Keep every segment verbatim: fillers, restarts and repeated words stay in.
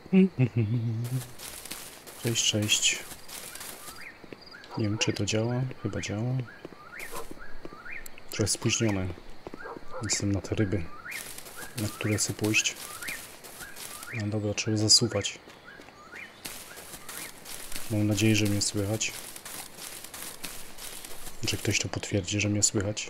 Cześć, cześć. Nie wiem, czy to działa. Chyba działa. Trochę spóźnione. Jestem na te ryby, na które chcę pójść. No dobra, trzeba zasuwać. Mam nadzieję, że mnie słychać. Że ktoś to potwierdzi, że mnie słychać.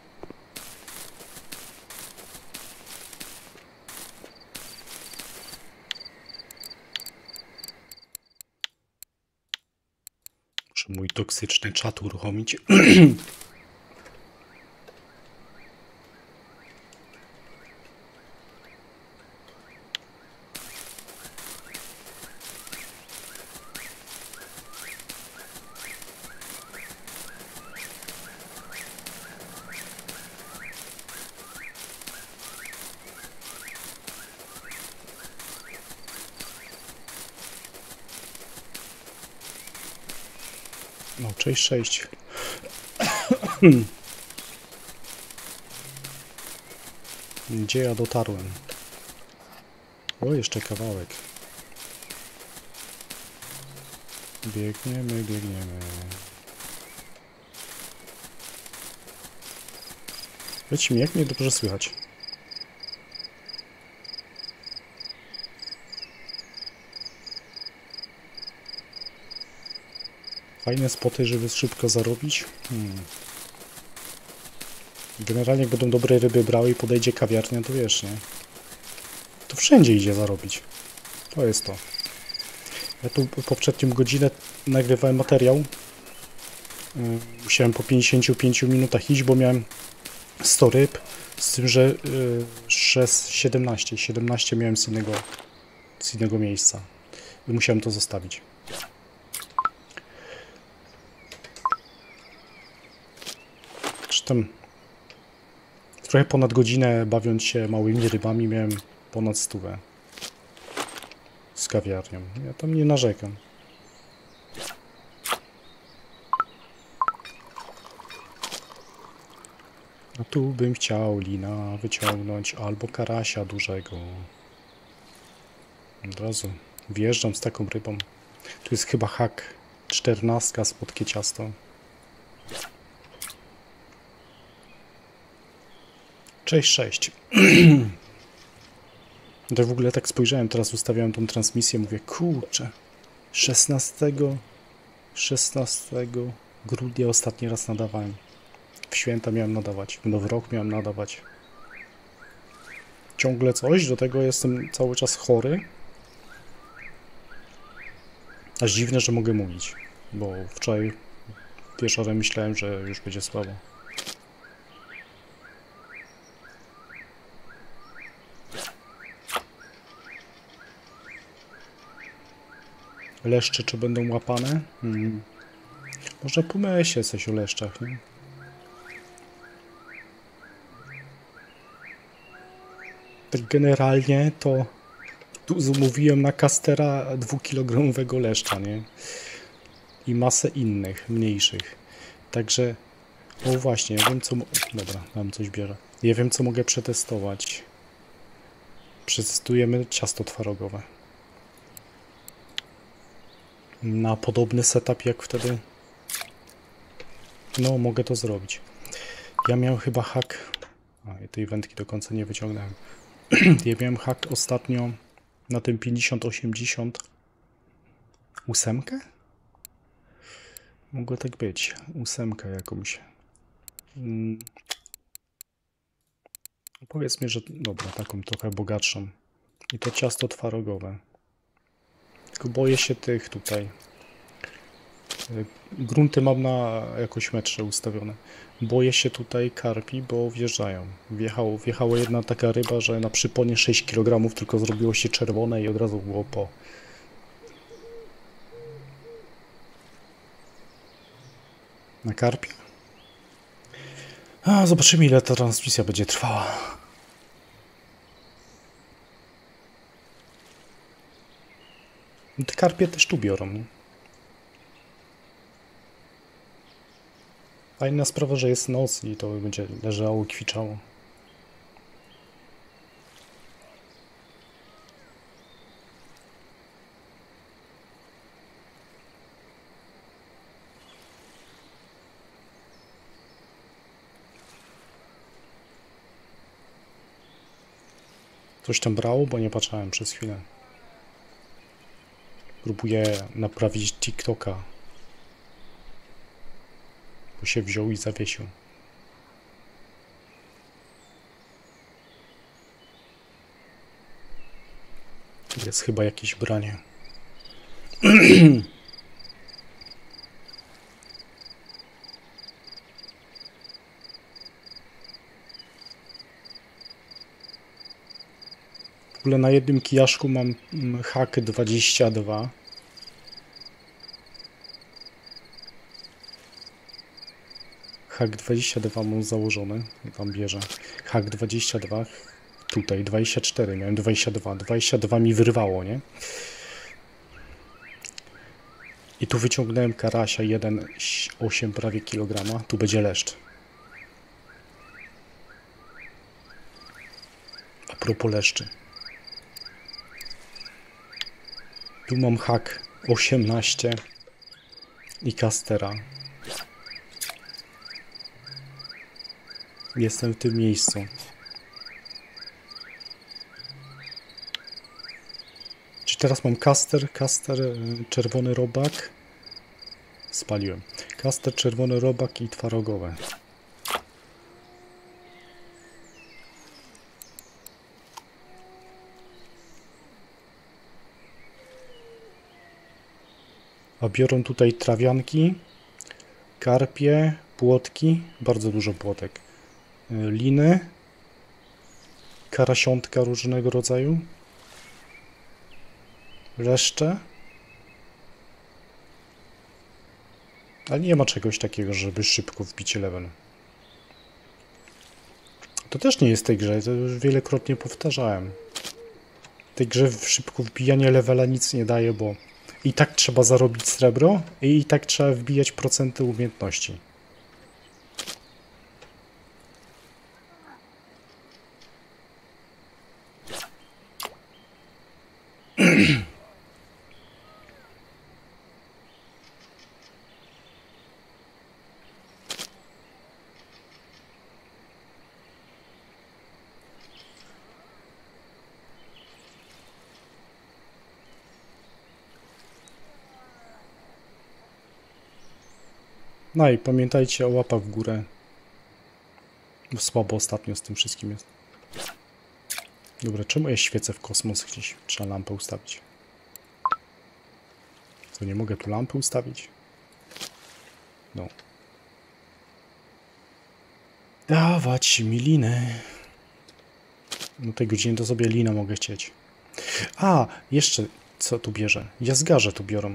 Muszę mój toksyczny czat uruchomić. No, cześć, cześć. Gdzie ja dotarłem? O, jeszcze kawałek. Biegniemy, biegniemy. Powiedz mi, jak mnie dobrze słychać? Fajne spoty, żeby szybko zarobić. Hmm. Generalnie jak będą dobre ryby brały i podejdzie kawiarnia, to wiesz, nie? To wszędzie idzie zarobić. To jest to. Ja tu poprzednią godzinę nagrywałem materiał. Musiałem po pięćdziesięciu pięciu minutach iść, bo miałem sto ryb. Z tym, że siedemnaście, siedemnaście miałem z innego, z innego miejsca. I musiałem to zostawić. Tam trochę ponad godzinę bawiąc się małymi rybami miałem ponad stówę z kawiarnią. Ja tam nie narzekam. A tu bym chciał lina wyciągnąć albo karasia dużego. Od razu wjeżdżam z taką rybą. Tu jest chyba hak czternastka, słodkie ciasto. Cześć, cześć. To w ogóle tak spojrzałem, teraz ustawiałem tą transmisję, mówię, kurczę, szesnastego grudnia ostatni raz nadawałem. W święta miałem nadawać, w nowy rok miałem nadawać. Ciągle coś, do tego jestem cały czas chory. Aż dziwne, że mogę mówić, bo wczoraj wieczorem myślałem, że już będzie słabo. Leszcze czy będą łapane? Hmm. Można pomyśleć coś o leszczach, nie? Tak generalnie to tu zamówiłem na kastera dwukilogramowego leszcza, nie? I masę innych, mniejszych. Także, o właśnie, ja wiem co... Dobra, mam coś bierze. Ja wiem co mogę przetestować. Przetestujemy ciasto twarogowe. Na podobny setup jak wtedy. No, mogę to zrobić. Ja miałem chyba hak... A, tej wędki do końca nie wyciągnąłem. Ja miałem hak ostatnio na tym pięćdziesiąt osiemdziesiąt ósemkę? Mogło tak być. Ósemkę jakąś. Hmm. Powiedzmy, że... Dobra, taką trochę bogatszą. I to ciasto twarogowe. Tylko boję się tych tutaj. Grunty mam na jakoś metrze ustawione. Boję się tutaj karpi, bo wjeżdżają. Wjechało, wjechała jedna taka ryba, że na przyponie sześć kilogramów tylko zrobiło się czerwone i od razu było po. Na karpie? A, zobaczymy ile ta transmisja będzie trwała. Te karpie też tu biorą, nie? Fajna sprawa, że jest noc i to będzie leżało, kwiczało. Coś tam brało, bo nie patrzałem przez chwilę. Próbuję naprawić TikToka. Bo się wziął i zawiesił. Jest chyba jakieś branie. W ogóle na jednym kijaszku mam hak dwadzieścia dwa. Hak dwadzieścia dwa mam założony. Tam bierze. Hak dwadzieścia dwa. Tutaj dwadzieścia cztery. Miałem dwadzieścia dwa. dwadzieścia dwa mi wyrwało, nie? I tu wyciągnąłem karasia jeden przecinek osiem prawie kilograma. Tu będzie leszcz. A propos leszczy. Tu mam hak osiemnaście i kastera. Jestem w tym miejscu. Czyli teraz mam kaster, kaster, czerwony robak. Spaliłem. Kaster, czerwony robak i twarogowe. A biorą tutaj trawianki, karpie, płotki, bardzo dużo płotek, liny, karasiątka różnego rodzaju, leszcze, ale nie ma czegoś takiego, żeby szybko wbić level. To też nie jest w tej grze, to już wielokrotnie powtarzałem. W tej grze szybko wbijanie levela nic nie daje, bo i tak trzeba zarobić srebro i i tak trzeba wbijać procenty umiejętności. No i pamiętajcie o łapach w górę. Bo słabo ostatnio z tym wszystkim jest. Dobra, czemu ja świecę w kosmos gdzieś? Trzeba lampę ustawić. Co, nie mogę tu lampy ustawić? No. Dawać mi linę. No tej godziny to sobie linę mogę chcieć. A, jeszcze co tu bierze? Jazgarze tu biorą.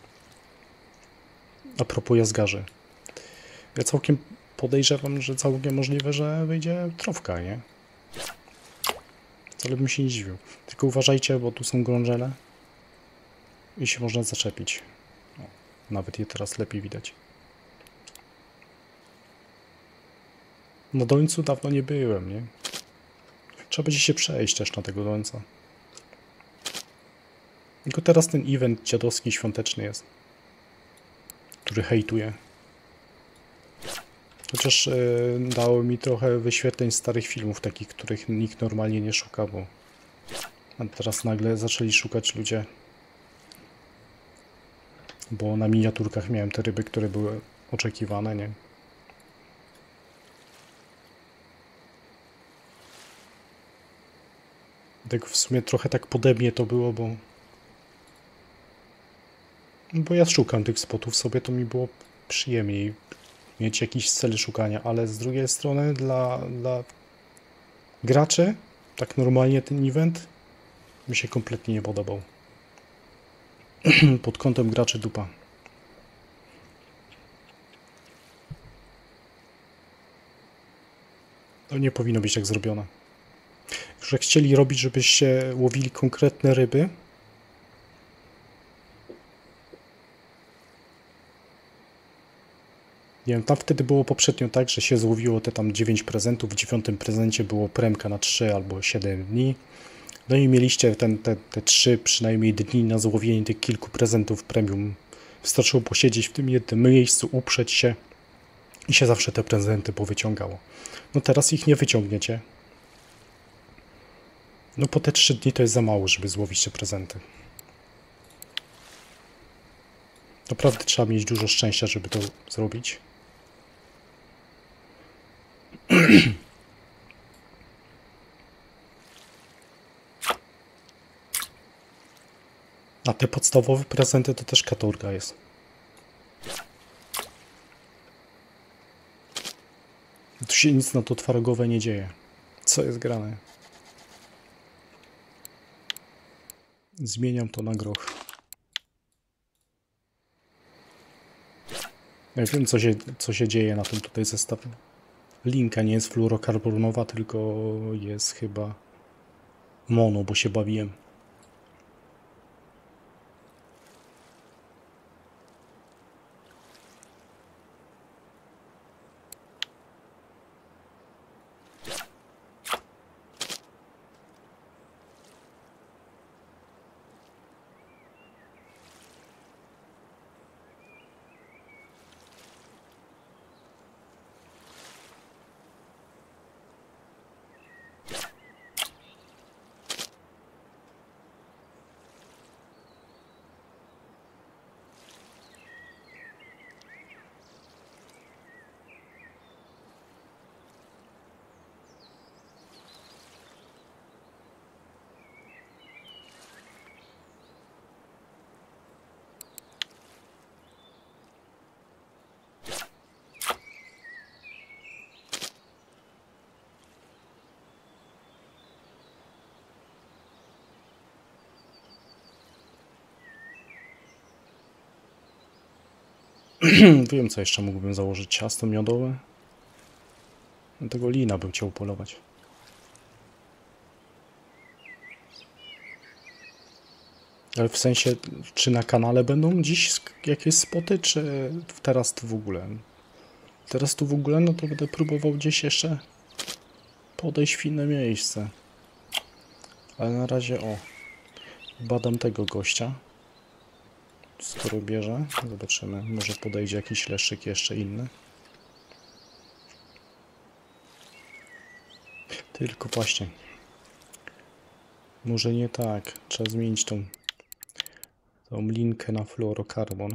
A propos jazgarzy. Ja całkiem podejrzewam, że całkiem możliwe, że wyjdzie trofka, nie? Wcale bym się nie dziwił. Tylko uważajcie, bo tu są grążele i się można zaczepić. O, nawet je teraz lepiej widać. Na dońcu dawno nie byłem, nie? Trzeba będzie się przejść też na tego dońca. Tylko teraz ten event dziadowski świąteczny jest, który hejtuje. Chociaż yy, dało mi trochę wyświetleń starych filmów, takich, których nikt normalnie nie szuka, bo a teraz nagle zaczęli szukać ludzie. Bo na miniaturkach miałem te ryby, które były oczekiwane, nie? Tak w sumie trochę tak pode mnie to było, bo bo ja szukam tych spotów sobie, to mi było przyjemniej mieć jakiś cel szukania, ale z drugiej strony dla, dla graczy tak normalnie ten event mi się kompletnie nie podobał. Pod kątem graczy dupa. To nie powinno być tak zrobione. Że chcieli robić, żebyście łowili konkretne ryby, nie wiem, tam wtedy było poprzednio tak, że się złowiło te tam dziewięć prezentów, w dziewiątym prezencie było premka na trzy albo siedem dni. No i mieliście ten, te, te trzy przynajmniej dni na złowienie tych kilku prezentów premium. Wystarczyło posiedzieć w tym jednym miejscu, uprzeć się i się zawsze te prezenty powyciągało. No teraz ich nie wyciągniecie. No po te trzy dni to jest za mało, żeby złowić te prezenty. Naprawdę trzeba mieć dużo szczęścia, żeby to zrobić. A te podstawowe prezenty to też katorga jest. Tu się nic na to twarogowe nie dzieje. Co jest grane? Zmieniam to na groch. Ja wiem, co się, co się dzieje na tym tutaj zestawie. Linka nie jest fluorokarbonowa, tylko jest chyba mono, bo się bawiłem. Wiem, co jeszcze mógłbym założyć. Ciasto miodowe. No tego lina bym chciał polować. Ale w sensie, czy na kanale będą dziś jakieś spoty, czy teraz tu w ogóle? Teraz tu w ogóle, no to będę próbował gdzieś jeszcze podejść w inne miejsce. Ale na razie, o, badam tego gościa. Skoro bierze, zobaczymy. Może podejdzie jakiś leszczyk jeszcze inny. Tylko właśnie. Może nie tak. Trzeba zmienić tą, tą linkę na fluorokarbon.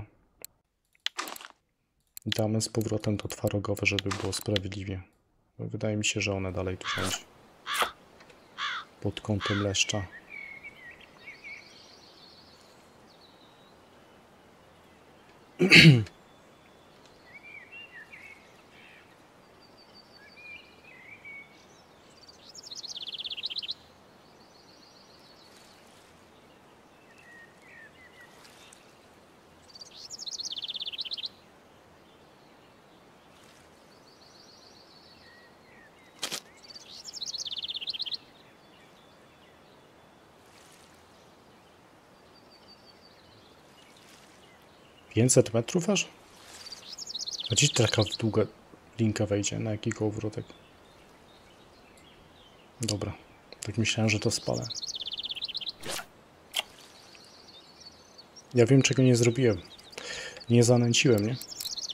Damy z powrotem to twarogowe, żeby było sprawiedliwie. Bo wydaje mi się, że one dalej tu rządzi. Pod kątem leszcza. pięćset metrów aż? A gdzieś taka długa linka wejdzie? Na jakiego obrotek? Dobra. Tak myślałem, że to spalę. Ja wiem, czego nie zrobiłem. Nie zanęciłem, nie?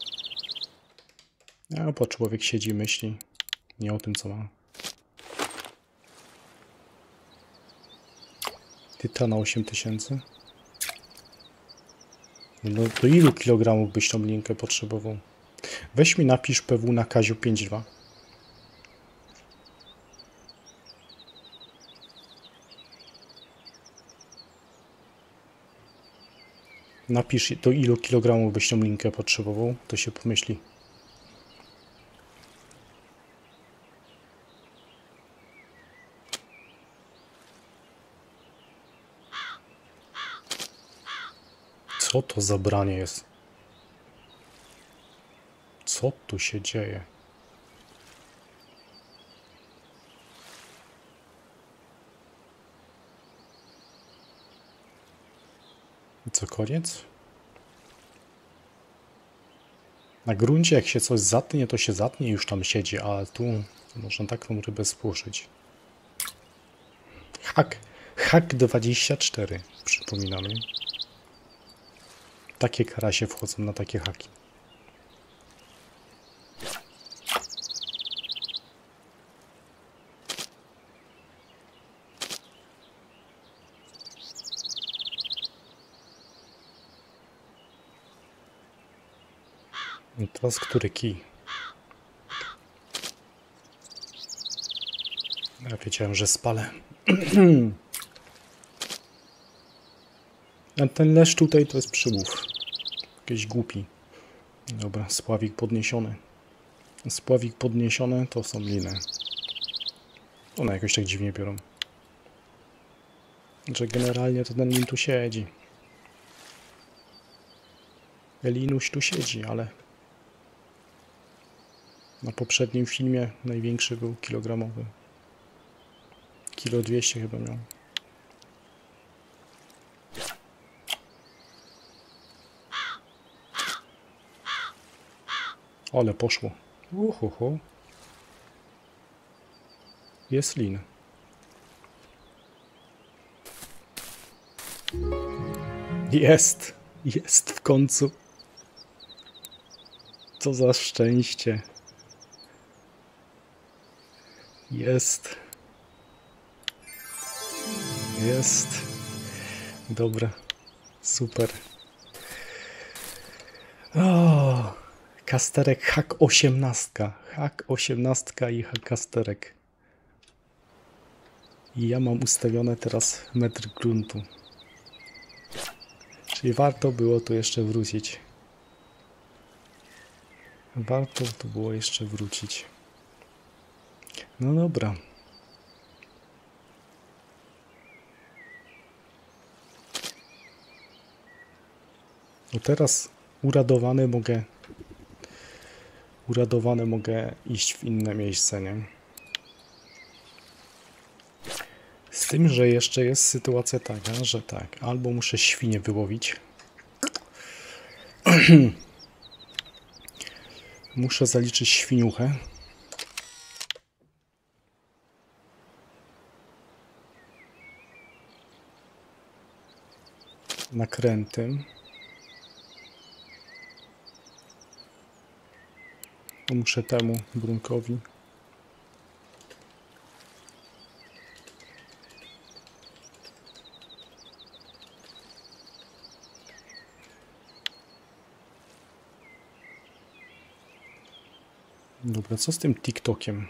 A bo człowiek siedzi i myśli nie o tym, co ma. Tytana osiem tysięcy. No to ilu kilogramów byś tą linkę potrzebował? Weź mi napisz P W na Kaziu pięć dwa. Napisz, do ilu kilogramów byś tą linkę potrzebował, to się pomyśli. Co to za branie jest? Co tu się dzieje? Co, koniec? Na gruncie jak się coś zatnie, to się zatnie i już tam siedzi, a tu można taką rybę spłoszyć. Hak. Hak dwadzieścia cztery. Przypominamy. Takie karasie wchodzą na takie haki. I teraz który kij? Ja wiedziałem, że spalę. A ten lesz tutaj to jest przyłów. Jakiś głupi. Dobra, spławik podniesiony. Spławik podniesiony to są liny. One jakoś tak dziwnie biorą. Że generalnie to ten lin tu siedzi. Linuś tu siedzi, ale na poprzednim filmie największy był kilogramowy. Kilo dwieście chyba miał. Ale poszło. Uhuhu. Jest lin. Jest. Jest w końcu. Co za szczęście. Jest. Jest. Dobra. Super. O, kasterek hak osiemnaście. Hak osiemnaście i hak kasterek. I ja mam ustawione teraz metr gruntu. Czyli warto było tu jeszcze wrócić. Warto tu było jeszcze wrócić. No dobra. No teraz uradowany mogę uradowany mogę iść w inne miejsce, nie? Z tym, że jeszcze jest sytuacja taka, że tak, albo muszę świnie wyłowić. Muszę zaliczyć świniuchę. Nakrętym. Muszę temu brunkowi. Dobra, co z tym TikTokiem?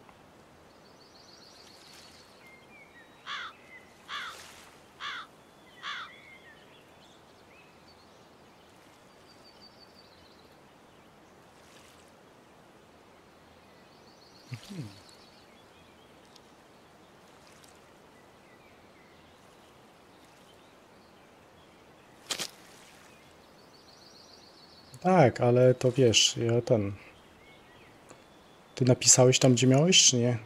Tak, ale to wiesz, ja ten... Ty napisałeś tam, gdzie miałeś, czy nie?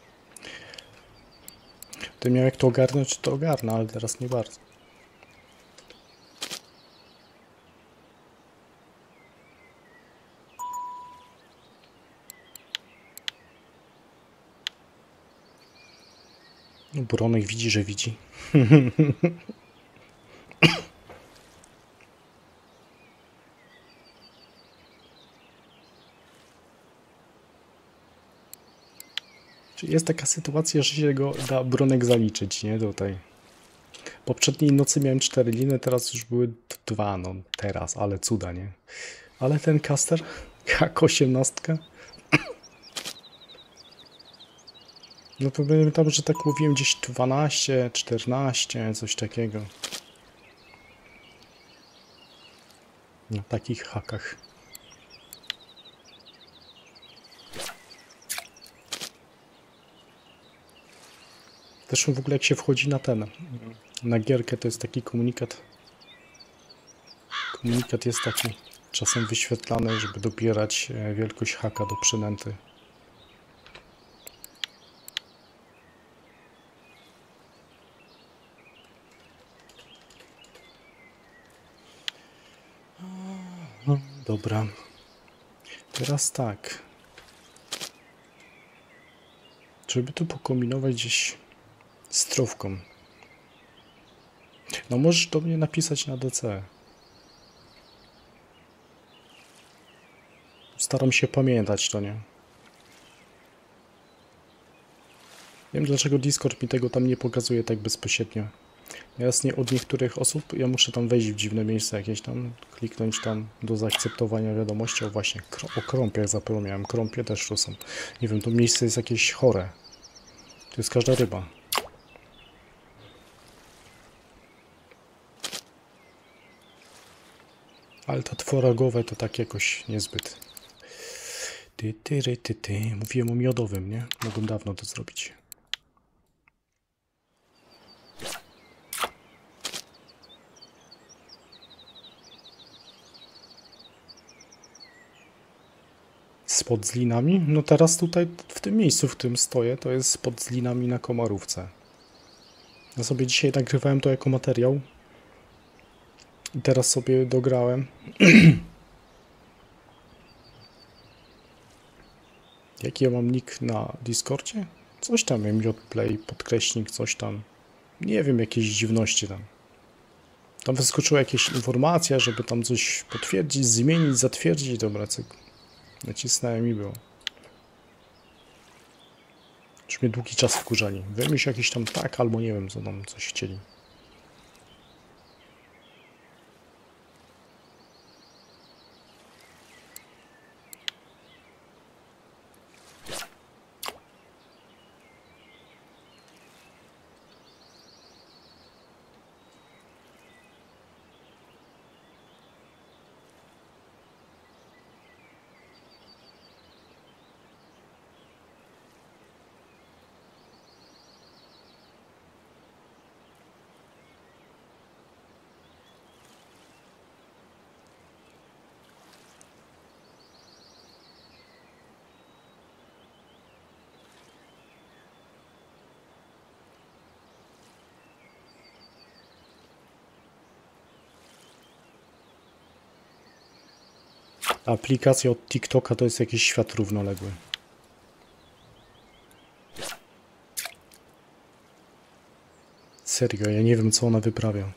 Ty miał jak to ogarnąć, to ogarnę, ale teraz nie bardzo. No, Bronek widzi, że widzi. Czyli jest taka sytuacja, że się go da Bronek zaliczyć, nie? Tutaj. Poprzedniej nocy miałem cztery liny, teraz już były dwa, no teraz, ale cuda, nie? Ale ten caster, hak osiemnaście. No to pamiętam, że tak mówiłem gdzieś dwanaście, czternaście, coś takiego. Na takich hakach. Zresztą w ogóle jak się wchodzi na ten, na gierkę, to jest taki komunikat. Komunikat jest taki czasem wyświetlany, żeby dobierać wielkość haka do przynęty. No, dobra. Teraz tak. Żeby tu pokombinować gdzieś z trówką. No możesz do mnie napisać na D C. Staram się pamiętać to, nie? Nie wiem, dlaczego Discord mi tego tam nie pokazuje tak bezpośrednio. Jasnie, od niektórych osób ja muszę tam wejść w dziwne miejsce jakieś tam, kliknąć tam do zaakceptowania wiadomości. O właśnie, o krąpiach zapomniałem, krąpie też tu są. Nie wiem, to miejsce jest jakieś chore. To jest każda ryba. Ale to tworagowe to tak jakoś niezbyt. Ty, ty, ty, ty, ty. Mówiłem o miodowym, nie? Mogłem dawno to zrobić. Spot z linami? No teraz tutaj, w tym miejscu, w którym stoję, to jest spot z linami na Komarówce. Ja sobie dzisiaj nagrywałem to jako materiał. I teraz sobie dograłem. Jaki ja mam nick na Discordzie? Coś tam, mjodplay, podkreśnik, coś tam. Nie wiem, jakieś dziwności tam. Tam wyskoczyła jakaś informacja, żeby tam coś potwierdzić, zmienić, zatwierdzić. Dobra, cyk. Nacisnąłem i było. Już mnie długi czas wkurzali. Wymyśl jakiś tam tak, albo nie wiem, co tam coś chcieli. Aplikacja od TikToka to jest jakiś świat równoległy. Serio, ja nie wiem, co ona wyprawia.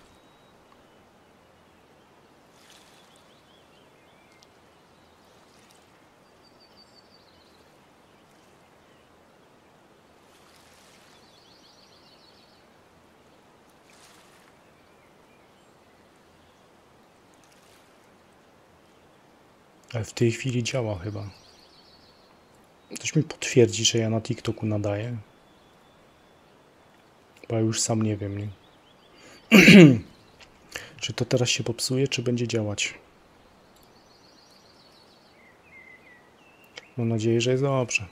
Ale w tej chwili działa chyba. Ktoś mi potwierdzi, że ja na TikToku nadaję. Bo ja już sam nie wiem, nie? Czy to teraz się popsuje, czy będzie działać? Mam nadzieję, że jest dobrze.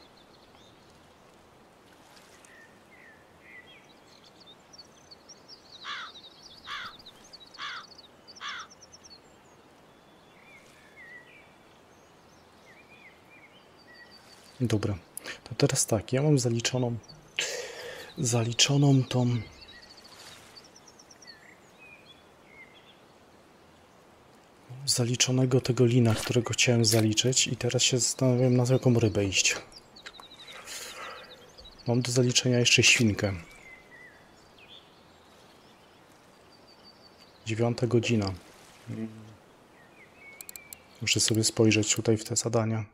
Dobra, to teraz tak, ja mam zaliczoną zaliczoną tą zaliczonego tego lina, którego chciałem zaliczyć i teraz się zastanawiam, na jaką rybę iść. Mam do zaliczenia jeszcze świnkę. Dziewiąta godzina. Muszę sobie spojrzeć tutaj w te zadania.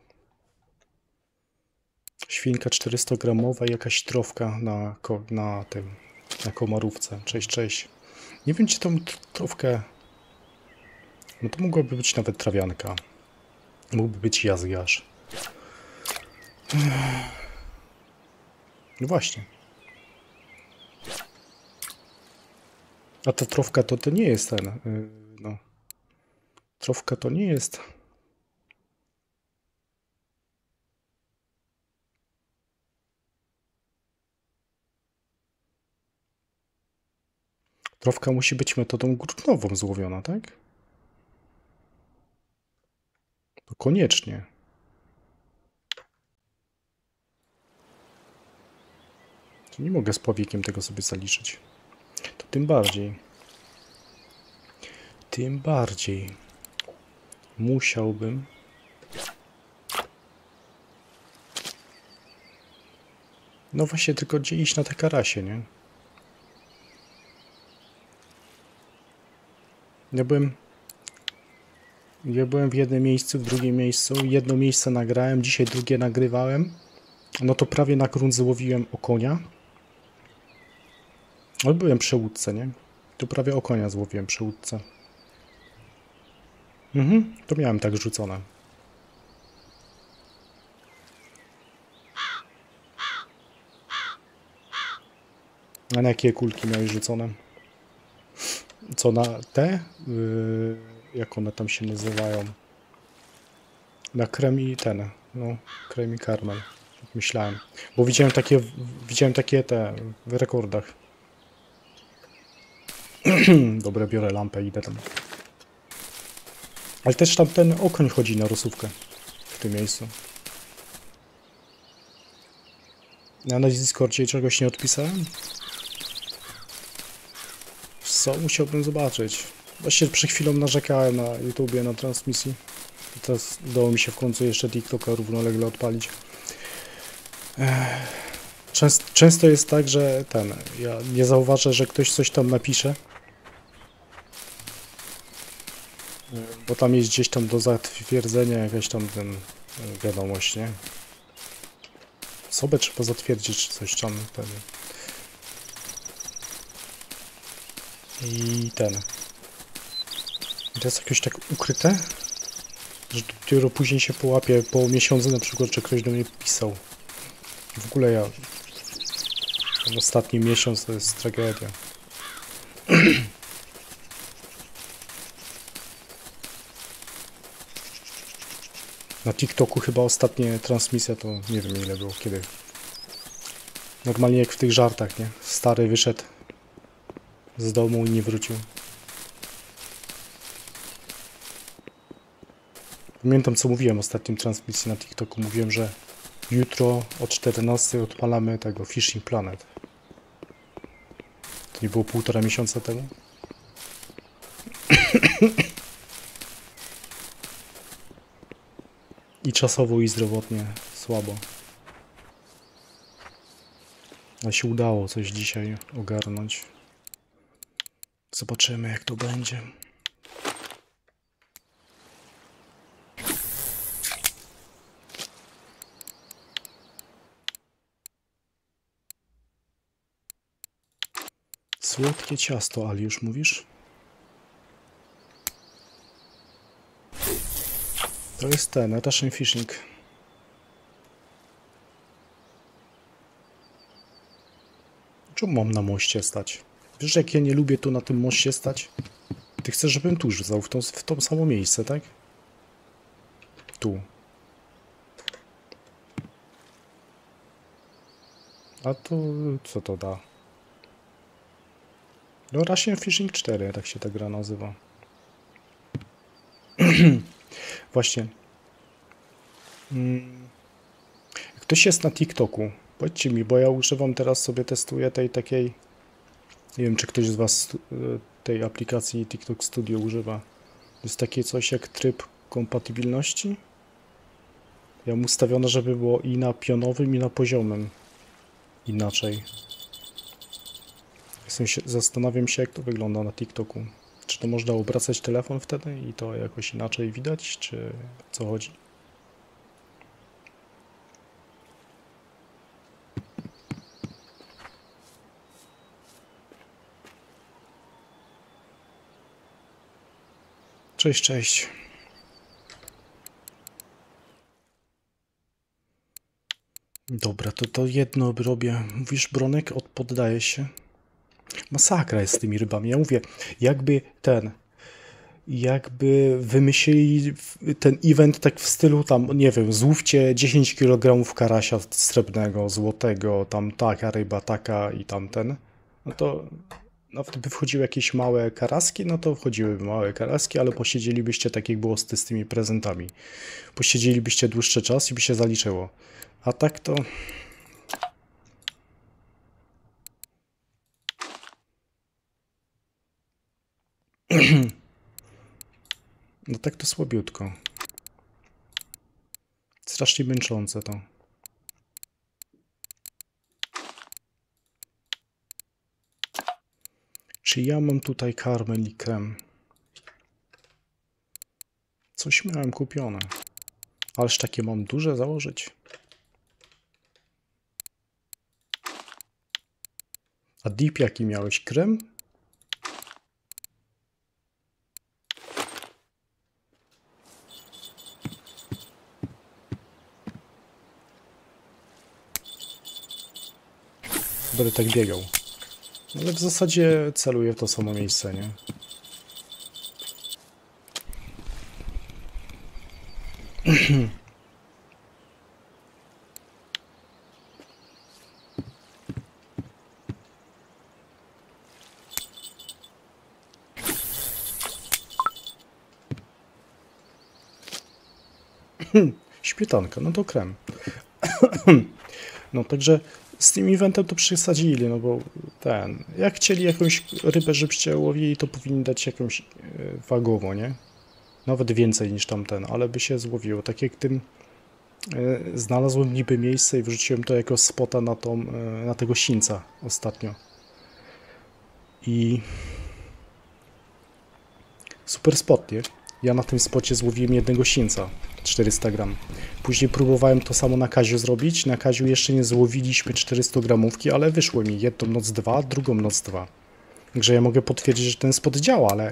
Świnka czterysta gramowa i jakaś trofka na, na tym, na komarówce. Cześć, cześć. Nie wiem, czy tą trofkę... No to mogłaby być nawet trawianka. Mógłby być jazgarz. No właśnie. A ta trofka to, to nie jest ten... Yy, no. Trofka to nie jest... Trofka musi być metodą grudnową złowiona, tak? To koniecznie. To nie mogę z powikiem tego sobie zaliczyć. To tym bardziej. Tym bardziej. Musiałbym... No właśnie, tylko gdzie iść na te karasie, nie? Ja byłem... Ja byłem w jednym miejscu, w drugim miejscu. Jedno miejsce nagrałem, dzisiaj drugie nagrywałem. No to prawie na grunt złowiłem okonia. Ale byłem przy łódce, nie? Tu prawie o konia złowiłem przy łódce. Mhm, to miałem tak rzucone. A na jakie kulki miałeś rzucone? Co na te? Yy, jak one tam się nazywają? Na krem i ten. No, krem i karmel. Myślałem. Bo widziałem takie, widziałem takie te w rekordach. Dobra, biorę lampę i idę tam. Ale też tam ten okoń chodzi na rosówkę. W tym miejscu. Ja na Discordzie czegoś nie odpisałem? Co? Musiałbym zobaczyć. Właściwie przed chwilą narzekałem na YouTubie, na transmisji. I teraz udało mi się w końcu jeszcze TikToka równolegle odpalić. Często, często jest tak, że ten, ja nie zauważę, że ktoś coś tam napisze. Bo tam jest gdzieś tam do zatwierdzenia jakaś tam ten wiadomość, nie? Osobę trzeba zatwierdzić, czy coś tam ten. I ten. I to jest jakoś tak ukryte, że dopiero później się połapie po miesiącu na przykład, czy ktoś do mnie pisał. W ogóle ja ten ostatni miesiąc to jest tragedia. Na TikToku chyba ostatnia transmisja to nie wiem ile było, kiedy. Normalnie jak w tych żartach, nie? Stary wyszedł z domu i nie wrócił. Pamiętam co mówiłem w ostatnim transmisji na TikToku. Mówiłem, że jutro o czternastej odpalamy tego Fishing Planet. To nie było półtora miesiąca temu? I czasowo, i zdrowotnie słabo. A się udało coś dzisiaj ogarnąć. Zobaczymy jak to będzie. Słodkie ciasto, Ali, już mówisz? To jest ten, Attention Fishing. Czemu mam na moście stać? Wiesz, jak ja nie lubię tu na tym moście stać? Ty chcesz, żebym tu rzucał w, tą, w to samo miejsce, tak? Tu. A to co to da? No Russian Fishing cztery, tak się ta gra nazywa. Właśnie. Jak ktoś jest na TikToku, powiedzcie mi, bo ja używam teraz sobie, testuję tej takiej... Nie wiem, czy ktoś z was tej aplikacji TikTok Studio używa. Jest takie coś jak tryb kompatybilności. Ja mam ustawione, żeby było i na pionowym, i na poziomym. Inaczej. Się, zastanawiam się, jak to wygląda na TikToku. Czy to można obracać telefon wtedy i to jakoś inaczej widać, czy o co chodzi? Cześć, cześć. Dobra, to to jedno robię. Mówisz, Bronek, od poddaje się. Masakra jest z tymi rybami. Ja mówię, jakby ten, jakby wymyślili ten event tak w stylu tam, nie wiem, złówcie dziesięć kilogramów karasia srebrnego, złotego, tam taka ryba, taka i tamten. No to nawet by wchodziły jakieś małe karaski, no to wchodziłyby małe karaski, ale posiedzielibyście tak jak było z, z tymi prezentami. Posiedzielibyście dłuższy czas i by się zaliczyło. A tak to... No tak to słabiutko. Strasznie męczące to. Czy ja mam tutaj karmel i krem? Coś miałem kupione. Ależ takie mam duże założyć. A dip jaki miałeś? Krem? Będę tak biegał. Ale w zasadzie celuję w to samo miejsce, nie? Śmietanka, no to krem. No także z tym eventem to przesadzili, no bo ten, jak chcieli jakąś rybę, żebyście łowili, to powinni dać jakąś wagowo, nie? Nawet więcej niż tamten, ale by się złowiło. Tak jak tym znalazłem niby miejsce i wrzuciłem to jako spota na, tą, na tego sińca ostatnio. I super spot, nie? Ja na tym spocie złowiłem jednego sińca, czterysta gram. Później próbowałem to samo na Kaziu zrobić. Na Kaziu jeszcze nie złowiliśmy czterysta gramówki, ale wyszło mi jedną noc dwa, drugą noc dwa. Także ja mogę potwierdzić, że ten spot działa, ale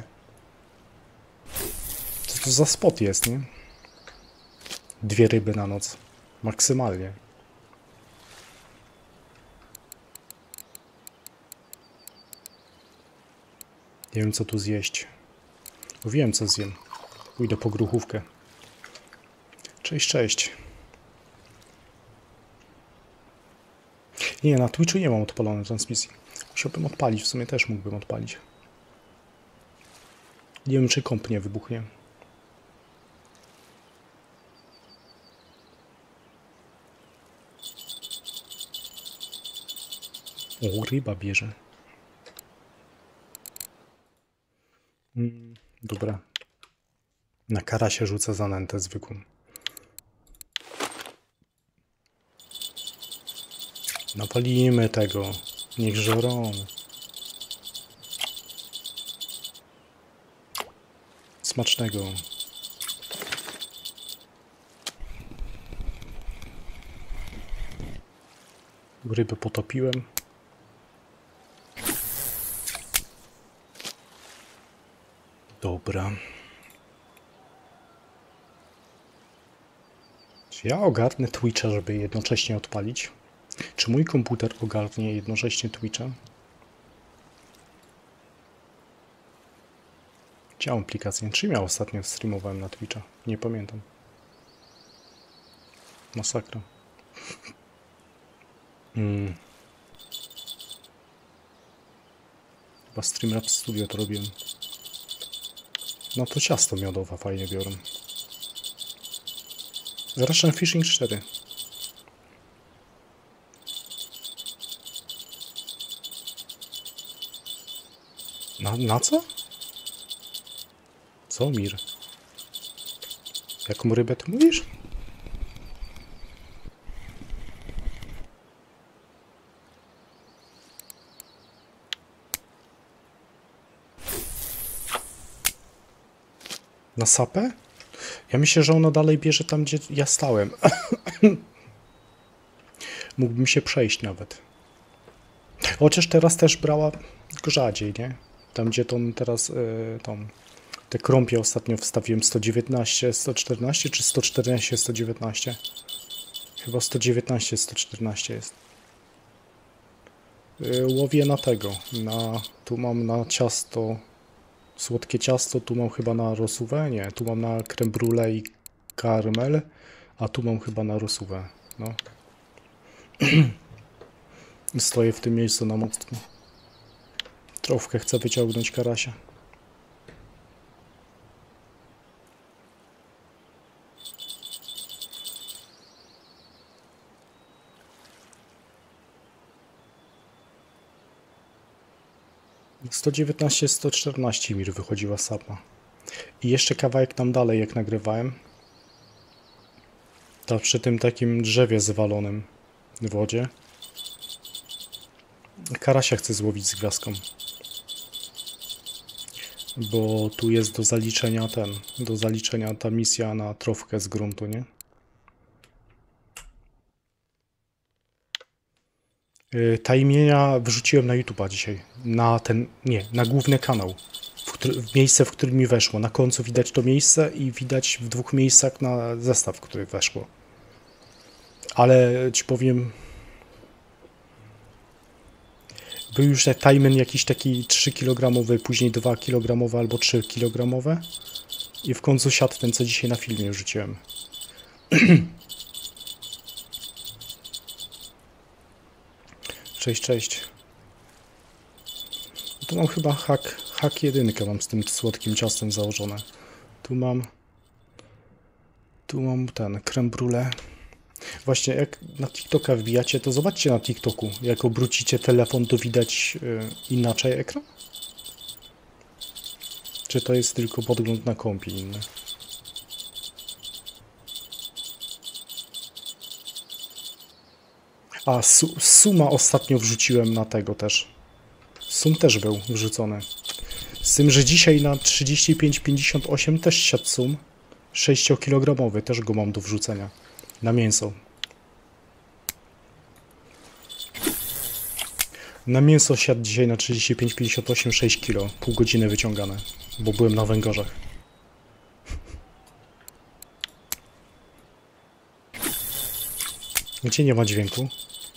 co to za spot jest, nie? Dwie ryby na noc. Maksymalnie. Nie wiem, co tu zjeść. Wiem, co zjem. Pójdę po gruchówkę. Cześć, cześć. Nie, na Twitchu nie mam odpalonej transmisji. Musiałbym odpalić, w sumie też mógłbym odpalić. Nie wiem, czy komp nie wybuchnie. O, ryba bierze. Mm, dobra. Na karasie rzucę zanętę zwykłą. Napalimy tego. Niech żerą. Smacznego. Ryby potopiłem. Dobra. Czy ja ogarnę Twitcha, żeby jednocześnie odpalić? Czy mój komputer ogarnie jednocześnie Twitcha? Gdzie mam aplikację? Czy ja ostatnio streamowałem na Twitcha? Nie pamiętam. Masakra. Hmm. Chyba StreamLab Studio to robiłem. No to ciasto miodowe fajnie biorą. Russian Fishing cztery. Na, na co? Co, Mir? Jaką rybę ty mówisz? Na sapę? Ja myślę, że ona dalej bierze tam, gdzie ja stałem. Mógłbym się przejść nawet. Chociaż teraz też brała rzadziej, nie? Tam, gdzie tą teraz, yy, tą, te krąpie ostatnio wstawiłem sto dziewiętnaście, sto czternaście, czy sto czternaście, sto dziewiętnaście? Chyba sto dziewiętnaście, sto czternaście jest. Yy, łowię na tego, na, tu mam na ciasto, słodkie ciasto, tu mam chyba na rosówę, nie, tu mam na creme brulee i karmel, a tu mam chyba na rosówę, no. Stoję w tym miejscu na mostku. Trofkę chcę wyciągnąć karasia. sto dziewiętnaście, sto czternaście mir wychodziła sapa. I jeszcze kawałek tam dalej, jak nagrywałem. To przy tym takim drzewie zwalonym w wodzie. Karasia chcę złowić z gwiazdką. Bo tu jest do zaliczenia ten, do zaliczenia ta misja na trofkę z gruntu, nie? Ta imienia wrzuciłem na YouTube'a dzisiaj. Na ten, nie, na główny kanał. W, który, w miejsce, w którym mi weszło. Na końcu widać to miejsce i widać w dwóch miejscach na zestaw, w który weszło. Ale ci powiem... Był już timen jakiś taki trzy kilogramowy, później dwa kilogramowe albo trzy kilogramowe. I w końcu siadł ten, co dzisiaj na filmie rzuciłem. Cześć, cześć. Tu mam chyba hak, hak jedynkę mam z tym słodkim ciastem założone. Tu mam... Tu mam ten, creme brulee. Właśnie, jak na TikToka wbijacie, to zobaczcie na TikToku. Jak obrócicie telefon, to widać yy, inaczej ekran? Czy to jest tylko podgląd na kompie inny? A, su Suma ostatnio wrzuciłem na tego też. Sum też był wrzucony. Z tym, że dzisiaj na trzydzieści pięć pięćdziesiąt osiem też siadł sum. sześciokilogramowy, też go mam do wrzucenia. Na mięso. Na mięso siadł dzisiaj na trzydzieści pięć pięćdziesiąt osiem, sześć kilo. Pół godziny wyciągane, bo byłem na węgorzach. Gdzie nie ma dźwięku?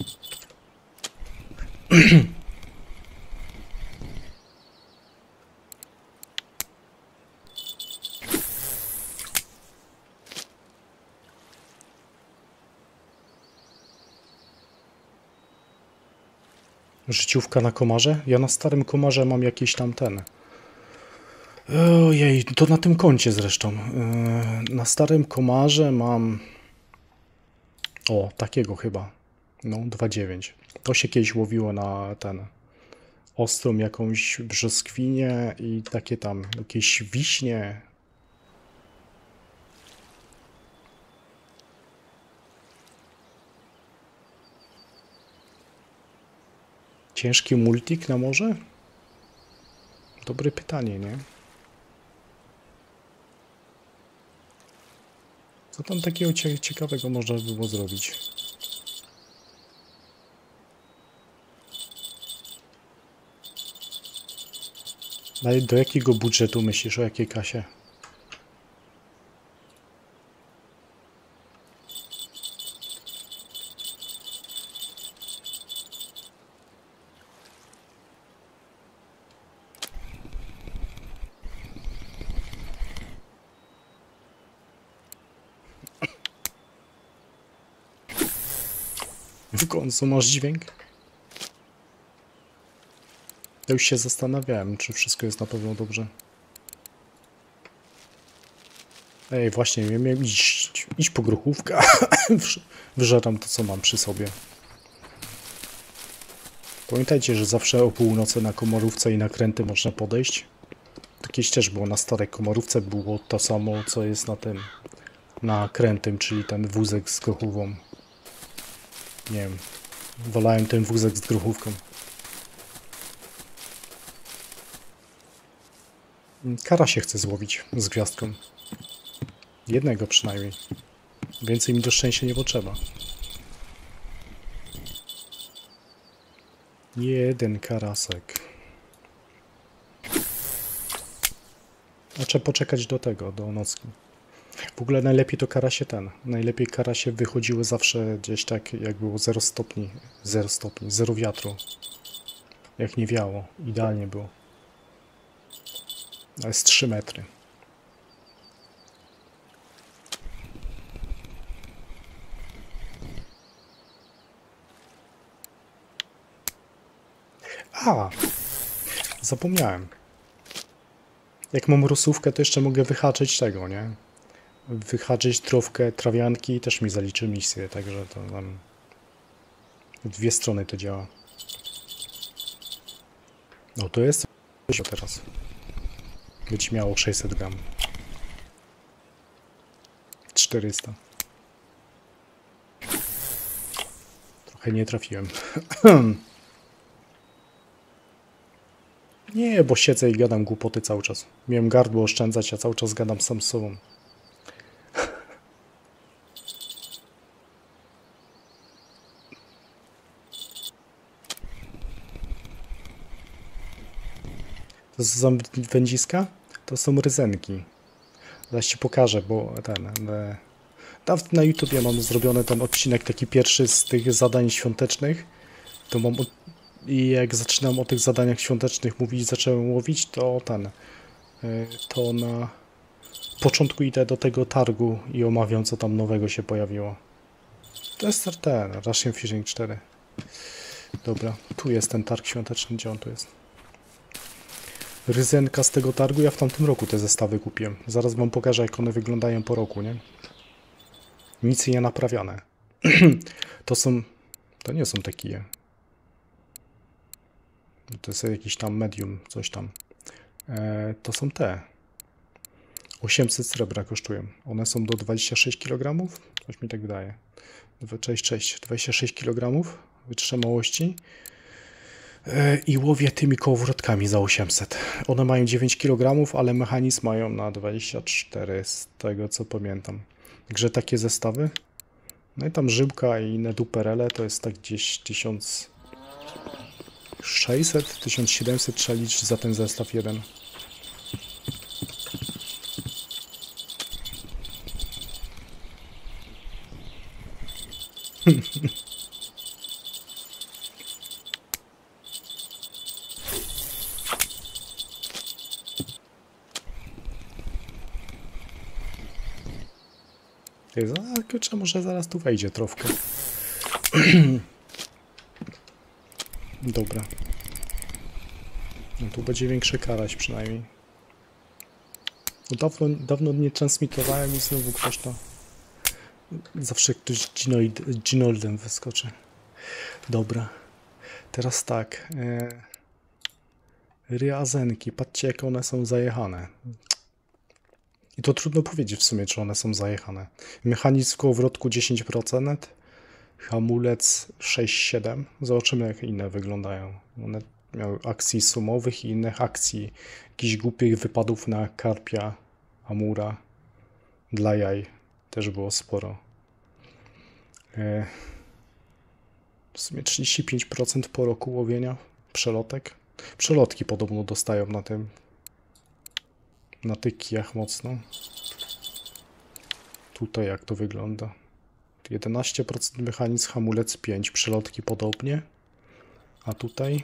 Życiówka na komarze? Ja na starym komarze mam jakiś tam ten. Ojej, to na tym koncie zresztą. Na starym komarze mam... O, takiego chyba. No, dwa dziewięć. To się kiedyś łowiło na ten... ostrą jakąś brzoskwinię i takie tam jakieś wiśnie. Ciężki multik na morze? Dobre pytanie, nie? Co tam takiego ciekawego można by było zrobić? Ale do jakiego budżetu myślisz, o jakiej kasie? W końcu masz dźwięk? Ja już się zastanawiałem, czy wszystko jest na pewno dobrze. Ej, właśnie, miałem iść, iść po grochówkę. Wyżeram to, co mam przy sobie. Pamiętajcie, że zawsze o północy na komorówce i na kręty można podejść. To kiedyś też było na starej komorówce, było to samo, co jest na tym, na krętym, czyli ten wózek z grochówką. Nie wiem, wolałem ten wózek z grochówką. Kara się chce złowić z gwiazdką. Jednego przynajmniej. Więcej mi do szczęścia nie potrzeba. Jeden karasek. A trzeba poczekać do tego, do nocki. W ogóle najlepiej to karasie ten. Najlepiej karasie wychodziły zawsze gdzieś tak, jak było zero stopni. zero stopni, zero wiatru. Jak nie wiało. Idealnie było. A jest trzy metry. A! Zapomniałem. Jak mam rosówkę, to jeszcze mogę wyhaczyć tego, nie? Wyhaczyć trofkę trawianki i też mi zaliczy misję, także to tam w dwie strony to działa. No to jest teraz. Być miało sześćset gram. czterysta. Trochę nie trafiłem. Nie, bo siedzę i gadam głupoty cały czas. Miałem gardło oszczędzać, a cały czas gadam sam z sobą. To są wędziska? To są ryzenki. Zaraz ci pokażę, bo ten... Nawet na YouTubie mam zrobiony ten odcinek, taki pierwszy z tych zadań świątecznych. To mam I jak zaczynam o tych zadaniach świątecznych mówić, zacząłem łowić, to ten, to na początku idę do tego targu i omawiam, co tam nowego się pojawiło. To jest ten, Russian Fishing cztery. Dobra, tu jest ten targ świąteczny, gdzie on tu jest? Ryzenka z tego targu, ja w tamtym roku te zestawy kupiłem. Zaraz wam pokażę, jak one wyglądają po roku, nie? Nic nie naprawiane. To są, to nie są te kije. To jest jakiś tam medium, coś tam. E, to są te. osiemset srebra kosztują. One są do dwudziestu sześciu kilogramów. Coś mi tak wydaje. Cześć, cześć. dwadzieścia sześć kilogramów wytrzymałości. E, I łowię tymi kołowrotkami za osiemset. One mają dziewięć kilogramów, ale mechanizm mają na dwadzieścia cztery, z tego co pamiętam. Także takie zestawy. No i tam żyłka i inne duperele to jest tak gdzieś tysiąc sześćset, tysiąc siedemset trzeba liczyć za ten zestaw jeden. A kurczę, może zaraz tu wejdzie trofka. Dobra. No tu będzie większy karaś przynajmniej. No dawno, dawno nie transmitowałem i znowu ktoś to... Zawsze ktoś Ginoldem wyskoczy. Dobra. Teraz tak. E... Ryazenki. Patrzcie, jak one są zajechane. I to trudno powiedzieć w sumie, czy one są zajechane. Mechanizm kołowrotku dziesięć procent. Hamulec sześć siedem. Zobaczymy, jak inne wyglądają. One miały akcji sumowych i innych akcji. Jakichś głupich wypadów na karpia, amura. Dla jaj też było sporo. W sumie trzydzieści pięć procent po roku łowienia przelotek. Przelotki podobno dostają na tym. Na tych kijach mocno. Tutaj jak to wygląda. jedenaście procent mechanizm, hamulec pięć, przelotki podobnie. A tutaj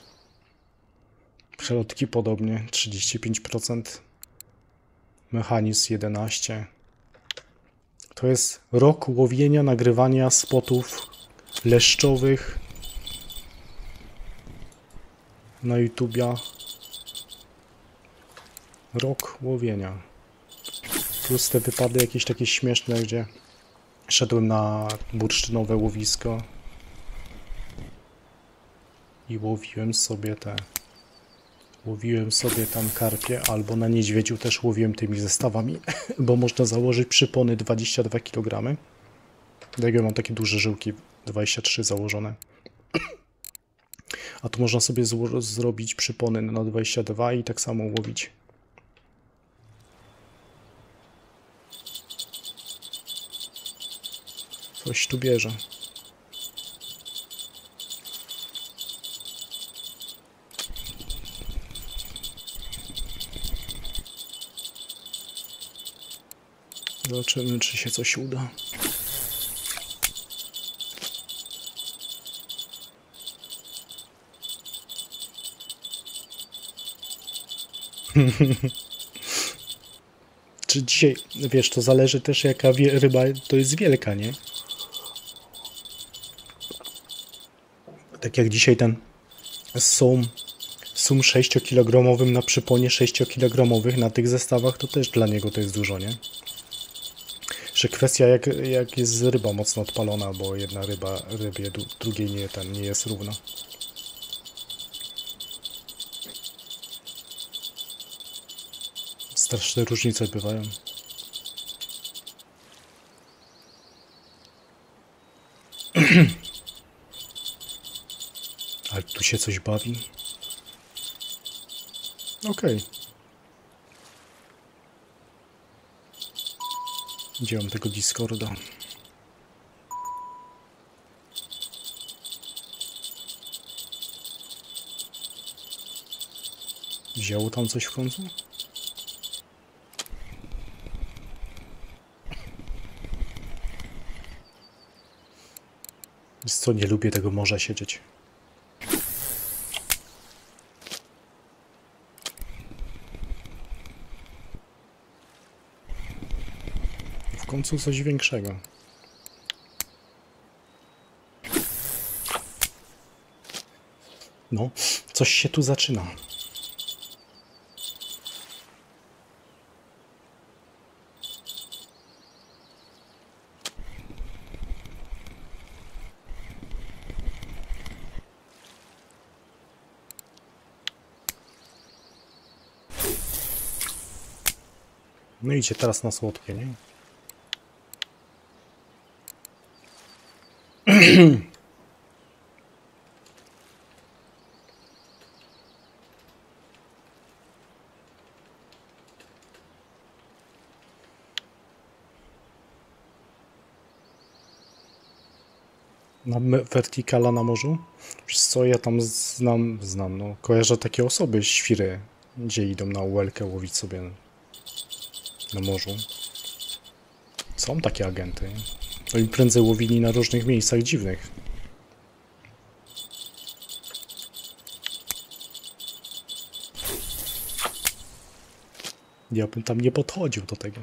przelotki podobnie, trzydzieści pięć procent mechanizm jedenaście. To jest rok łowienia, nagrywania spotów leszczowych na YouTubie. Rok łowienia. Plus te wypady jakieś takie śmieszne, gdzie szedłem na bursztynowe łowisko i łowiłem sobie te... Łowiłem sobie tam karpie, albo na niedźwiedziu też łowiłem tymi zestawami, bo można założyć przypony dwadzieścia dwa kilogramy. Dlatego mam takie duże żyłki, dwadzieścia trzy założone. A tu można sobie zrobić przypony na dwadzieścia dwa i tak samo łowić. Coś tu bierze. Zobaczymy, czy się coś uda. Czy dzisiaj, wiesz, to zależy też, jaka ryba to jest wielka, nie? Tak jak dzisiaj ten sum, sum sześciokilogramowym na przyponie sześciokilogramowych na tych zestawach, to też dla niego to jest dużo, nie? Że kwestia jak, jak jest ryba mocno odpalona, bo jedna ryba rybie, drugiej nie, ten, nie jest równa. Straszne różnice bywają. Ale tu się coś bawi. Okej. Okay. Gdzie mam tego Discorda? Wzięło tam coś w końcu? Wiesz co, nie lubię tego morza siedzieć. końcu coś większego. No, coś się tu zaczyna. No idzie teraz na słodkie, nie? Mamy Verticala na morzu? Wiesz co, ja tam znam, znam, no, kojarzę takie osoby, świry, gdzie idą na łelkę łowić sobie na morzu. Są takie agenty. Oni prędzej łowili na różnych miejscach dziwnych. Ja bym tam nie podchodził do tego.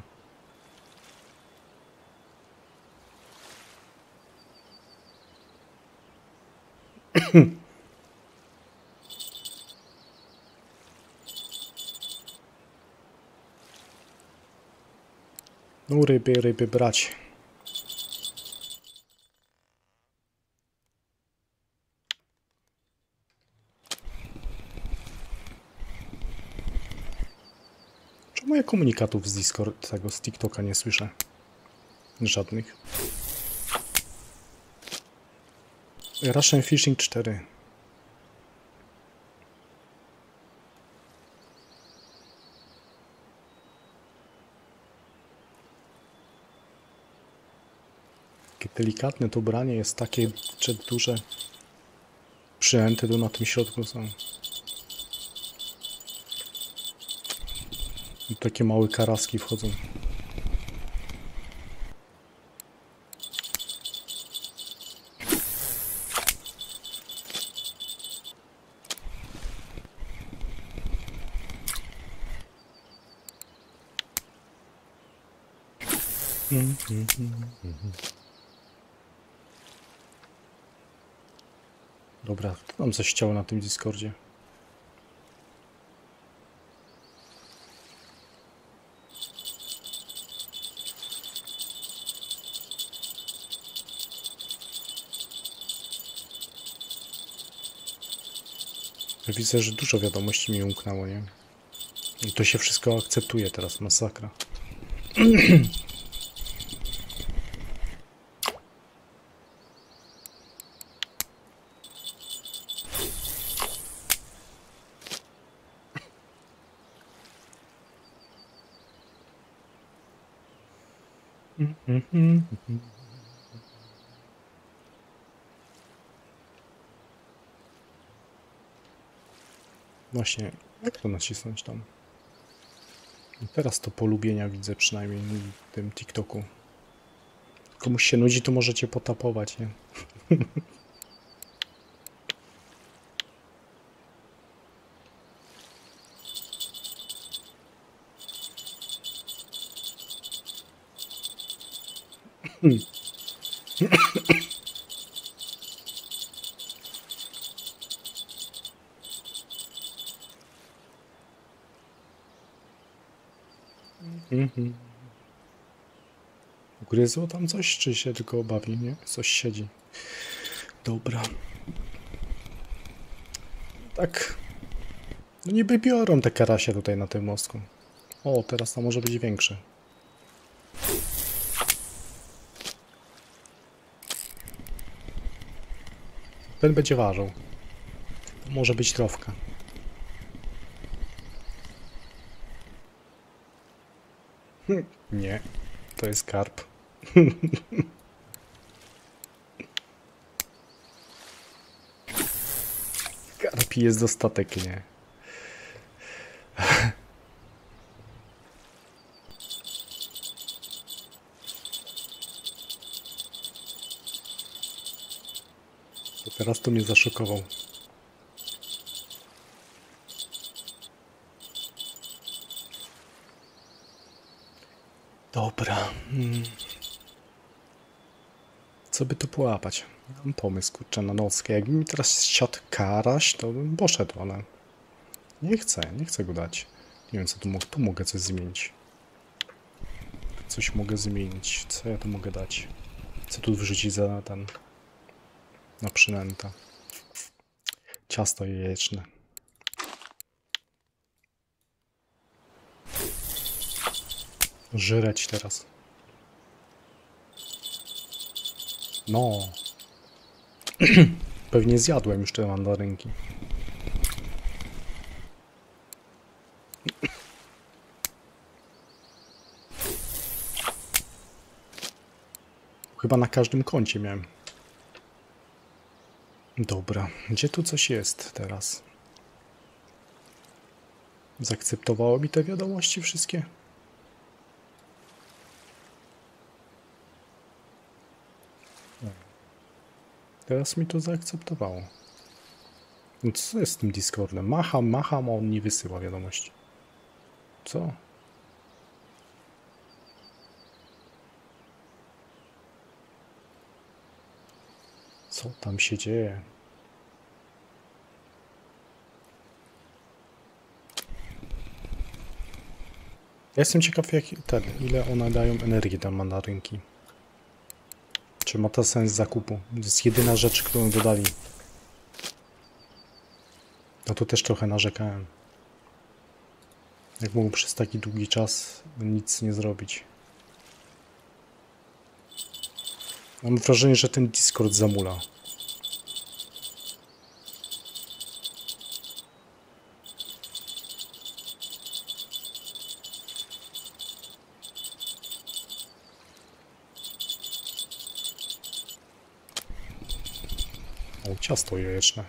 No ryby, ryby brać. Czemu ja komunikatów z Discord, tego z TikToka nie słyszę? Żadnych. Russian Fishing cztery. Takie delikatne to branie jest takie, czy duże przynęty tu na tym środku są. I takie małe karaski wchodzą. Mm, mm, mm, mm. Dobra, kto tam coś chciał na tym Discordzie? Widzę, że dużo wiadomości mi umknęło, nie? I to się wszystko akceptuje teraz, masakra. Właśnie, jak to nacisnąć tam? I teraz to polubienia widzę przynajmniej w tym TikToku. Komuś się nudzi, to możecie potapować, nie? Mhm. Ugryzło tam coś, czy się tylko bawi, nie? Coś siedzi. Dobra. Tak. No niby biorą te karasie tutaj na tym mostku. O, teraz to może być większe. Ten będzie ważył. To może być trofka. Hm, nie, to jest karp. Karpi jest dostatek, nie? To teraz to mnie zaszokował. Dobra. Hmm. Co by tu połapać? Mam pomysł, kurczę, na nockę. Jakby mi teraz siadł karaś, to bym poszedł, ale nie chcę, nie chcę go dać. Nie wiem, co tu, tu mogę coś zmienić. Coś mogę zmienić. Co ja tu mogę dać? Co tu wrzucić za ten... na przynętę? Ciasto jajeczne. Żreć teraz. No. Pewnie zjadłem już te mandarynki. Chyba na każdym kącie miałem. Dobra, gdzie tu coś jest teraz? Zaakceptowało mi te wiadomości wszystkie? Teraz mi to zaakceptowało. No co jest z tym Discordem? Macham, macham, a on nie wysyła wiadomości. Co? Co tam się dzieje? Ja jestem ciekaw, jak, ten, ile one dają energii, te mandarynki. Czy ma to sens zakupu? To jest jedyna rzecz, którą dodali. No to też trochę narzekałem. Jak mógł przez taki długi czas nic nie zrobić. Mam wrażenie, że ten Discord zamula. O, ciasto jajeczne.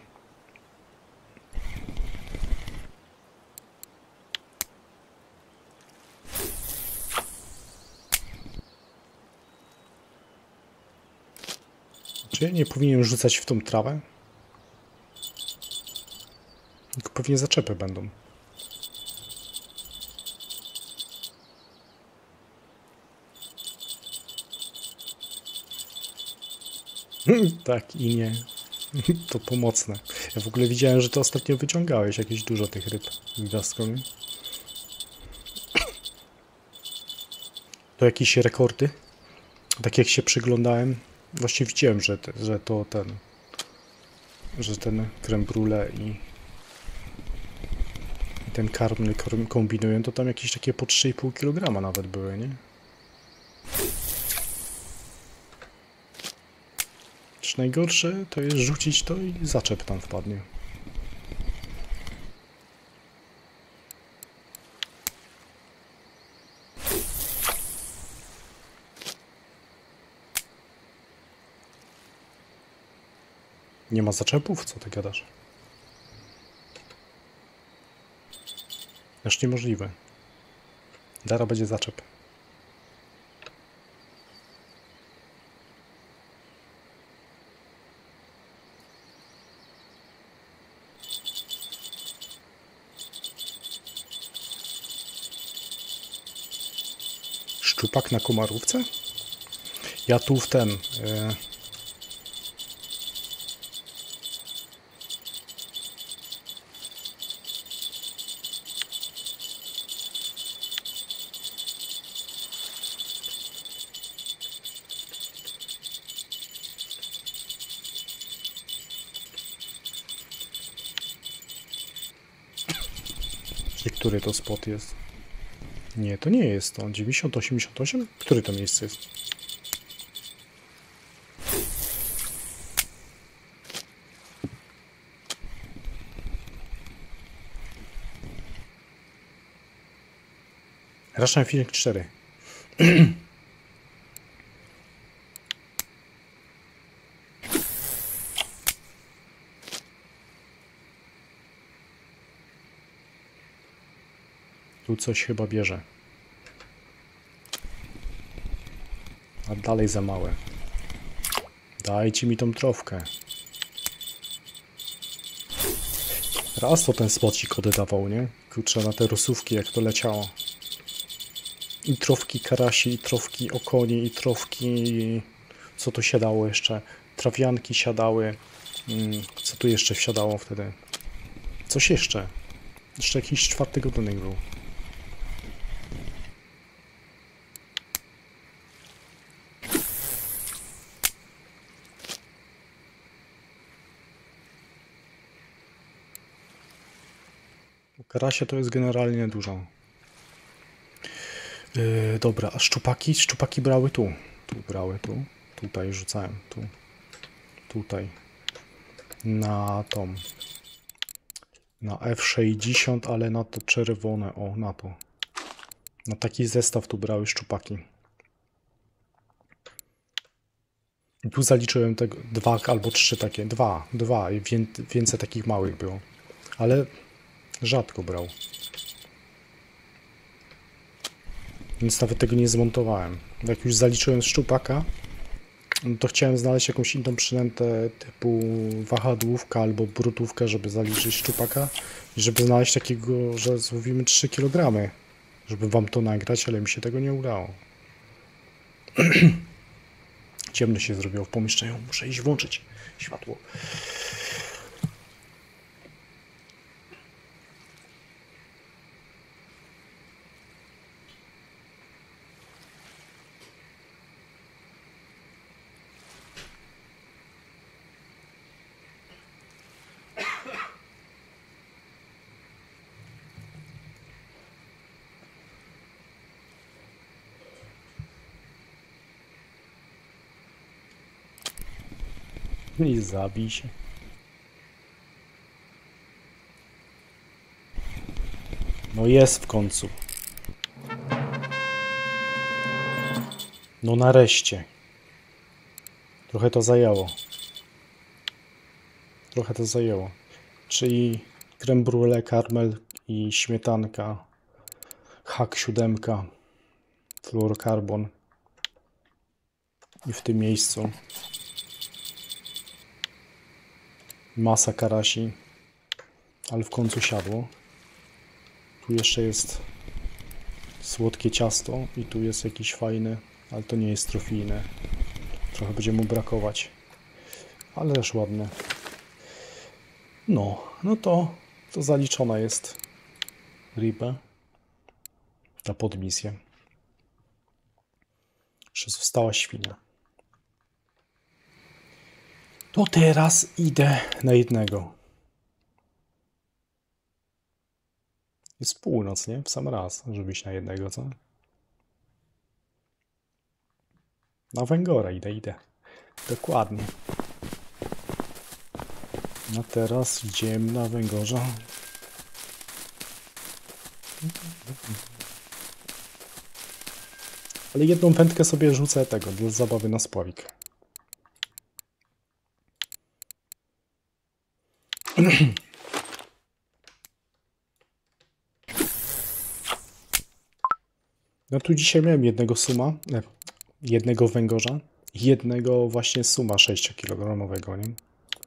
Czy ja nie powinienem rzucać w tą trawę? Tylko pewnie zaczepy będą. Tak i nie. To pomocne. Ja w ogóle widziałem, że to ostatnio wyciągałeś jakieś dużo tych ryb gwiazdką. To jakieś rekordy? Tak jak się przyglądałem, właśnie widziałem, że, te, że to ten, że ten creme brulee i, i ten karmny kombinują, to tam jakieś takie po trzy i pół kilograma nawet były, nie? Czy najgorsze to jest rzucić to i zaczep tam wpadnie. Nie ma zaczepów? Co ty gadasz? Aż niemożliwe. Dara będzie zaczep. Szczupak na komarówce? Ja tu w ten... Yy... Który to spot jest? Nie, to nie jest to. dziewięćdziesiąt osiemdziesiąt osiem? Który to miejsce jest? Russian Film cztery. Tu coś chyba bierze. A dalej za małe. Dajcie mi tą trofkę. Raz to ten spocik oddawał, nie? Kurczę, na te rusówki jak to leciało. I trofki karasi, i trofki okoni, i trofki... Co tu siadało jeszcze? Trawianki siadały. Co tu jeszcze wsiadało wtedy? Coś jeszcze. Jeszcze jakiś czwarty gatunek był. U karasia to jest generalnie dużo. Yy, dobra, a szczupaki? Szczupaki brały tu. Tu brały, tu. Tutaj rzucałem, tu. Tutaj. Na tą. Na F sześćdziesiąt, ale na to czerwone. O, na to. Na taki zestaw tu brały szczupaki. I tu zaliczyłem tego dwa albo trzy takie. Dwa, dwa i wię, więcej takich małych było. Ale rzadko brał. Więc nawet tego nie zmontowałem. Jak już zaliczyłem szczupaka, no to chciałem znaleźć jakąś inną przynętę typu wahadłówka albo brutówkę, żeby zaliczyć szczupaka i żeby znaleźć takiego, że złowimy trzy kilogramy, żeby wam to nagrać, ale mi się tego nie udało. Ciemno się zrobiło w pomieszczeniu, muszę iść włączyć światło. I zabij się. No jest w końcu. No nareszcie. Trochę to zajęło. Trochę to zajęło. Czyli creme brulee, karmel i śmietanka. Hak siódemka. Fluorokarbon. I w tym miejscu masa karasi, ale w końcu siadło. Tu jeszcze jest słodkie ciasto i tu jest jakiś fajny, ale to nie jest trofijne. Trochę będzie mu brakować, ale też ładne. No, no to, to zaliczona jest ryba. Ta podmisja. Jeszcze została świnia. To teraz idę na jednego. Jest północ, nie? W sam raz, żeby iść na jednego, co? Na węgora idę, idę. Dokładnie. No teraz idziemy na węgorza. Ale jedną wędkę sobie rzucę tego, dla zabawy na spławik. No tu dzisiaj miałem jednego suma, nie, jednego węgorza, jednego właśnie suma sześciokilogramowego, nie?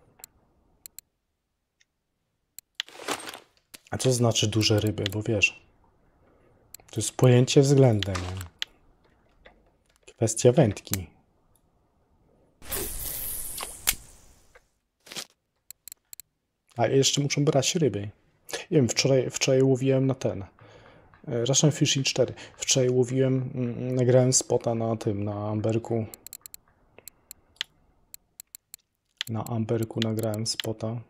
A co znaczy duże ryby, bo wiesz, to jest pojęcie względem, nie? Kwestia wędki. A jeszcze muszą brać ryby. Nie wiem, wczoraj, wczoraj łowiłem na ten. Russian Fishing cztery. Wczoraj łowiłem, nagrałem spota na tym, na amberku. Na amberku nagrałem spota.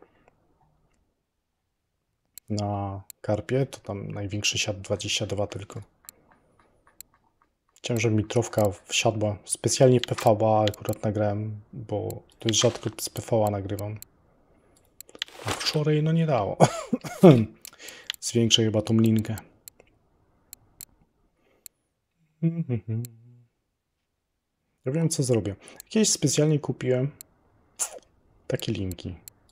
Na karpie, to tam największy siat dwadzieścia dwa tylko. Chciałem, żeby mi trofka wsiadła. Specjalnie P V A akurat nagrałem, bo to jest rzadko z P V A nagrywam. A wczoraj no nie dało. Zwiększę chyba tą linkę. Ja wiem, co zrobię. Kiedyś specjalnie kupiłem takie linki.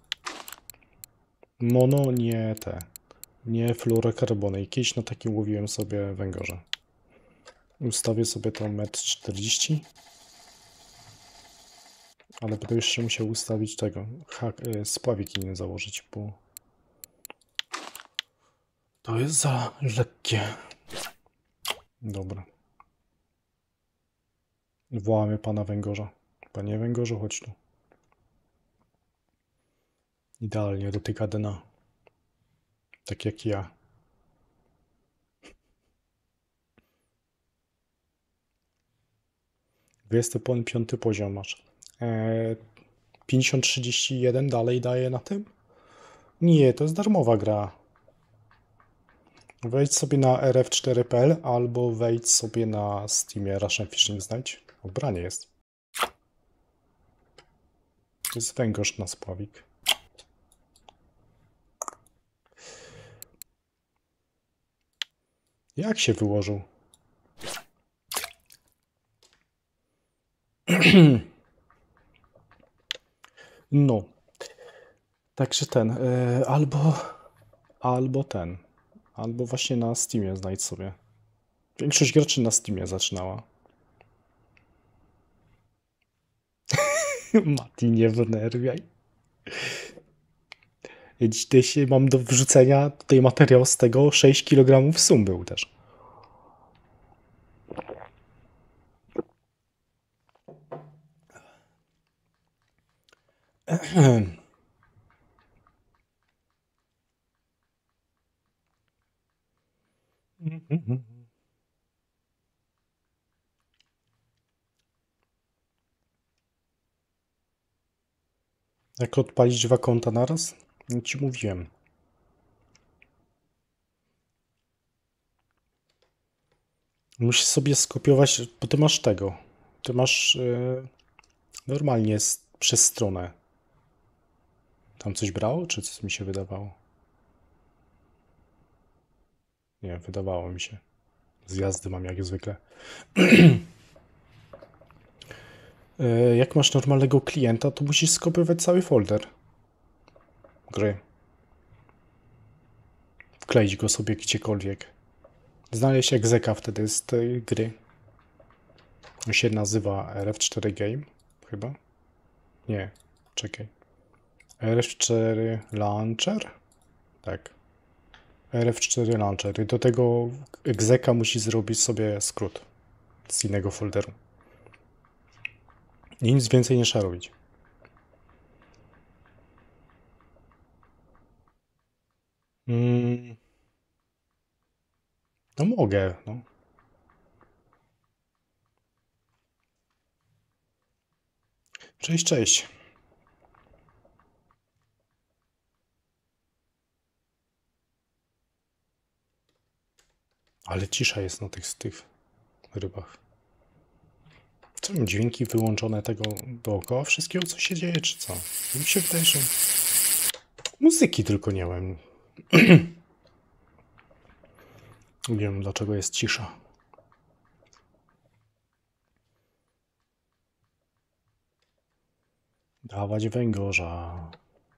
Mono, nie te. Nie fluorokarbony. I kiedyś na takim łowiłem sobie węgorza. Ustawię sobie to metr czterdzieści. Ale będę jeszcze musiał ustawić tego. Hak, spławik inny założyć, bo to jest za lekkie. Dobra. Wołamy pana węgorza. Panie węgorzu, chodź tu. Idealnie dotyka dna. Tak jak ja. dwudziesty piąty poziom masz. Eee, pięćdziesiąt trzydzieści jeden dalej daje na tym? Nie, to jest darmowa gra. Wejdź sobie na r f cztery kropka p l albo wejdź sobie na Steamie Russian Fishing znajdź. Ubranie jest. To jest węgorz na spławik. Jak się wyłożył? No. Także ten. Yy, albo... Albo ten. Albo właśnie na Steamie znajdź sobie. Większość graczy na Steamie zaczynała. Mati, nie wnerwiaj. Ja dzisiaj mam do wrzucenia tutaj materiał z tego sześć kilogramów sum był też. Jak odpalić dwa konta naraz? No ci mówiłem. Musisz sobie skopiować, bo ty masz tego. Ty masz yy, normalnie przez stronę. Tam coś brało, czy coś mi się wydawało? Nie, wydawało mi się. Zjazdy mam jak zwykle. yy, jak masz normalnego klienta, to musisz skopiować cały folder gry. Wkleić go sobie gdziekolwiek. Znaleźć egzeka wtedy z tej gry. On się nazywa R F cztery Game, chyba? Nie, czekaj. R F cztery Launcher? Tak. R F cztery Launcher. I do tego egzeka musi zrobić sobie skrót z innego folderu. I nic więcej nie trzeba robić. Mm. No mogę, no. Cześć, cześć. Ale cisza jest na tych, tych rybach. Co mam dźwięki wyłączone tego dookoła wszystkiego, co się dzieje, czy co? Mi się wydaje, że muzyki tylko nie mam. Nie wiem, dlaczego jest cisza. Dawać węgorza.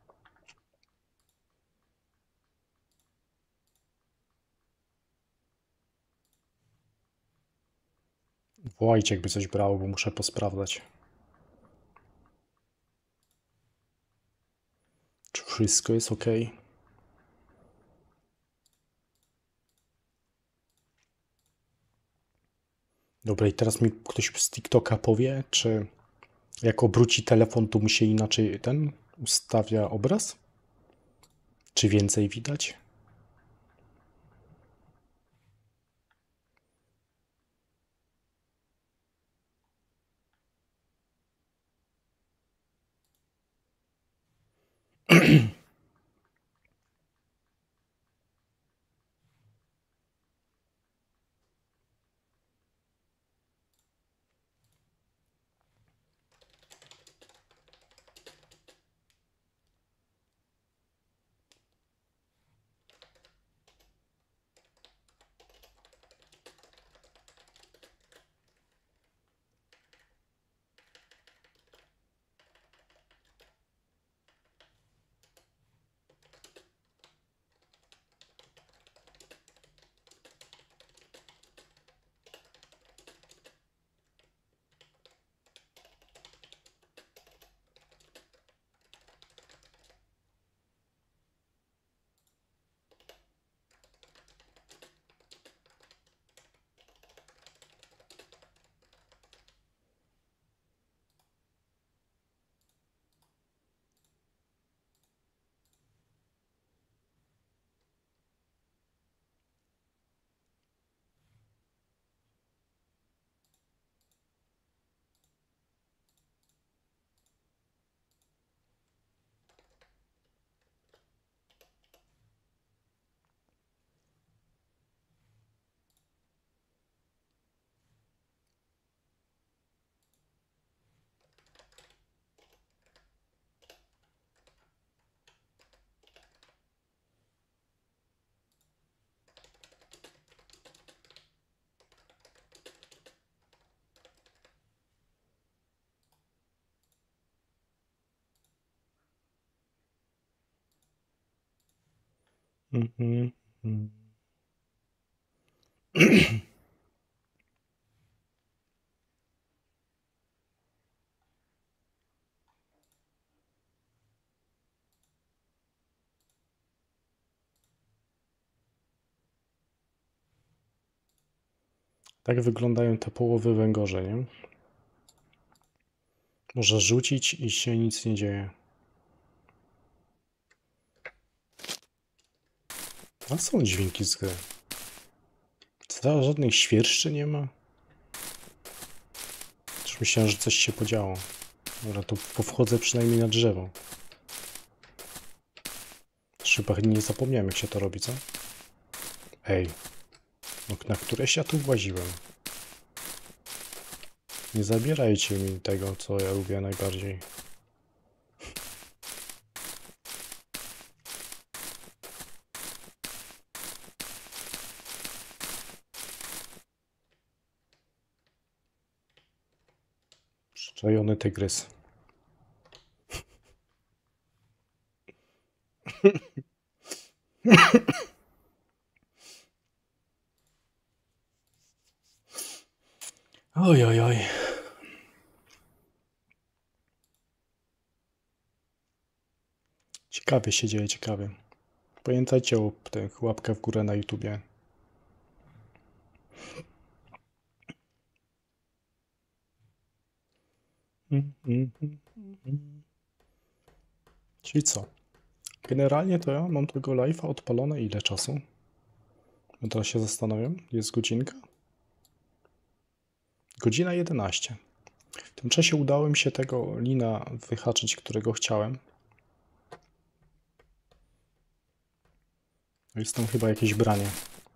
Wołajcie, jakby coś brało, bo muszę posprawdzać. Czy wszystko jest ok? Dobra, i teraz mi ktoś z TikToka powie, czy jak obróci telefon, to mu się inaczej ten ustawia obraz? Czy więcej widać? Mhm. Tak wyglądają te połowy węgorze, nie? Można rzucić i się nic nie dzieje. A są dźwięki z gry. Co, żadnych świerszczy nie ma? Już myślałem, że coś się podziało. Dobra, to powchodzę przynajmniej na drzewo. Chyba nie zapomniałem, jak się to robi, co? Ej, no na któreś ja tu właziłem. Nie zabierajcie mi tego, co ja lubię najbardziej. Przyczajony tygrys. Oj, oj, oj. Ciekawie się dzieje, ciekawie. Pamiętajcie o tych łapkach w górę na YouTubie. Czyli co? Generalnie to ja mam tego live'a odpalone ile czasu? No teraz się zastanawiam. Jest godzinka? Godzina jedenaście. W tym czasie udało mi się tego lina wyhaczyć, którego chciałem. Jest tam chyba jakieś branie.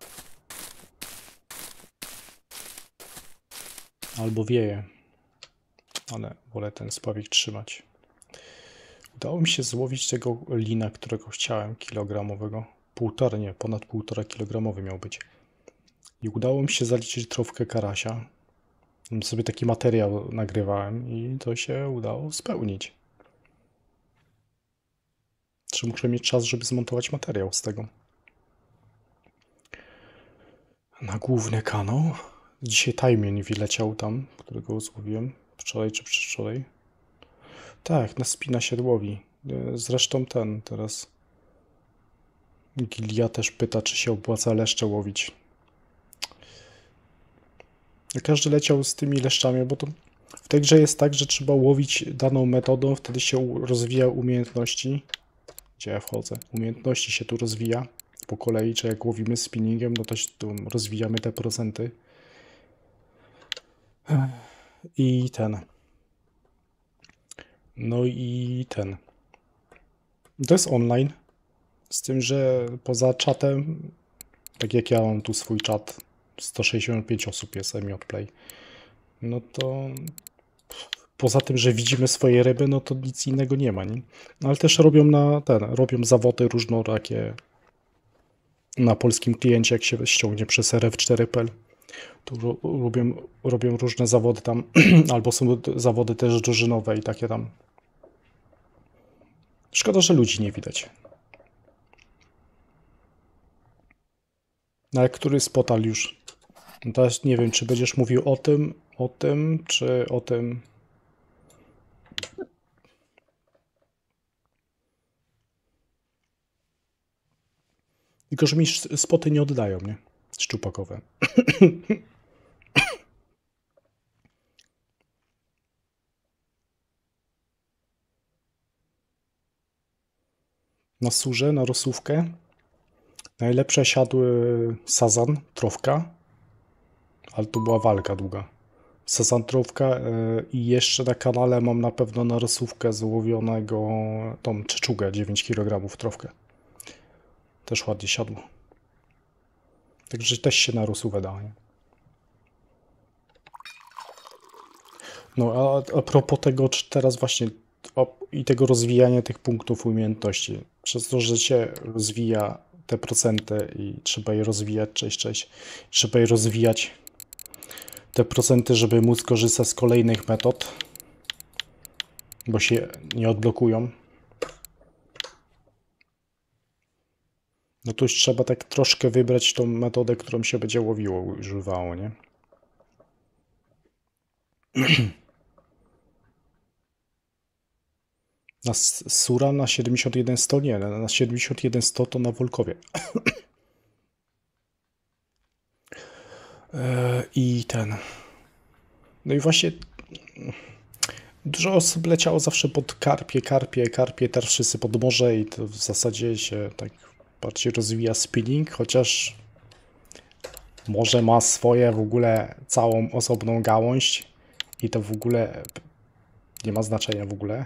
Albo wieje. Ale wolę ten spławik trzymać. Udało mi się złowić tego lina, którego chciałem, kilogramowego. Półtora, nie, ponad półtora kilogramowy miał być. I udało mi się zaliczyć trofkę karasia. Sobie taki materiał nagrywałem i to się udało spełnić. Czy muszę mieć czas, żeby zmontować materiał z tego. Na główny kanał. Dzisiaj tajmień wyleciał tam, którego złowiłem. Wczoraj czy przedwczoraj. Tak, na spina się łowi. Zresztą ten teraz. Gilia też pyta, czy się opłaca leszcze łowić. Każdy leciał z tymi leszczami, bo to w tej grze jest tak, że trzeba łowić daną metodą, wtedy się rozwija umiejętności. Gdzie ja wchodzę? Umiejętności się tu rozwija po kolei, czy jak łowimy spinningiem, no to się tu rozwijamy te procenty. I ten. No i ten. To jest online. Z tym, że poza czatem, tak jak ja mam tu swój czat, sto sześćdziesiąt pięć osób jest Emiotplay, no to poza tym, że widzimy swoje ryby, no to nic innego nie ma, nie? No ale też robią na ten, robią zawody różnorakie na polskim kliencie, jak się ściągnie przez R F cztery kropka p l. Tu robią, robią różne zawody tam, albo są zawody też drużynowe i takie tam. Szkoda, że ludzi nie widać. Na który spotal już? No teraz nie wiem, czy będziesz mówił o tym, o tym, czy o tym. Tylko, że mi spoty nie oddają, nie? Szczupakowe. Na surze, na rosówkę najlepsze siadły sazan, trofka, ale to była walka długa. Sazan, trofka yy, i jeszcze na kanale mam na pewno na rosówkę złowionego tą czyczugę, dziewięć kilogramów trofkę. Też ładnie siadło. Także też się na rosówę da, nie? No a, a propos tego, czy teraz właśnie o, i tego rozwijania tych punktów umiejętności. Przez to, że się rozwija te procenty i trzeba je rozwijać, cześć, cześć, trzeba je rozwijać te procenty, żeby móc korzystać z kolejnych metod, bo się nie odblokują. No to już trzeba tak troszkę wybrać tą metodę, którą się będzie łowiło, używało, nie? Na Sura na siedemdziesiąt jeden sto nie, na siedemdziesiąt jeden sto to na Wolkowie. I ten. No i właśnie dużo osób leciało zawsze pod karpie, karpie, karpie, teraz wszyscy pod morze i to w zasadzie się tak bardziej rozwija spinning, chociaż morze ma swoje w ogóle całą osobną gałąź i to w ogóle nie ma znaczenia w ogóle.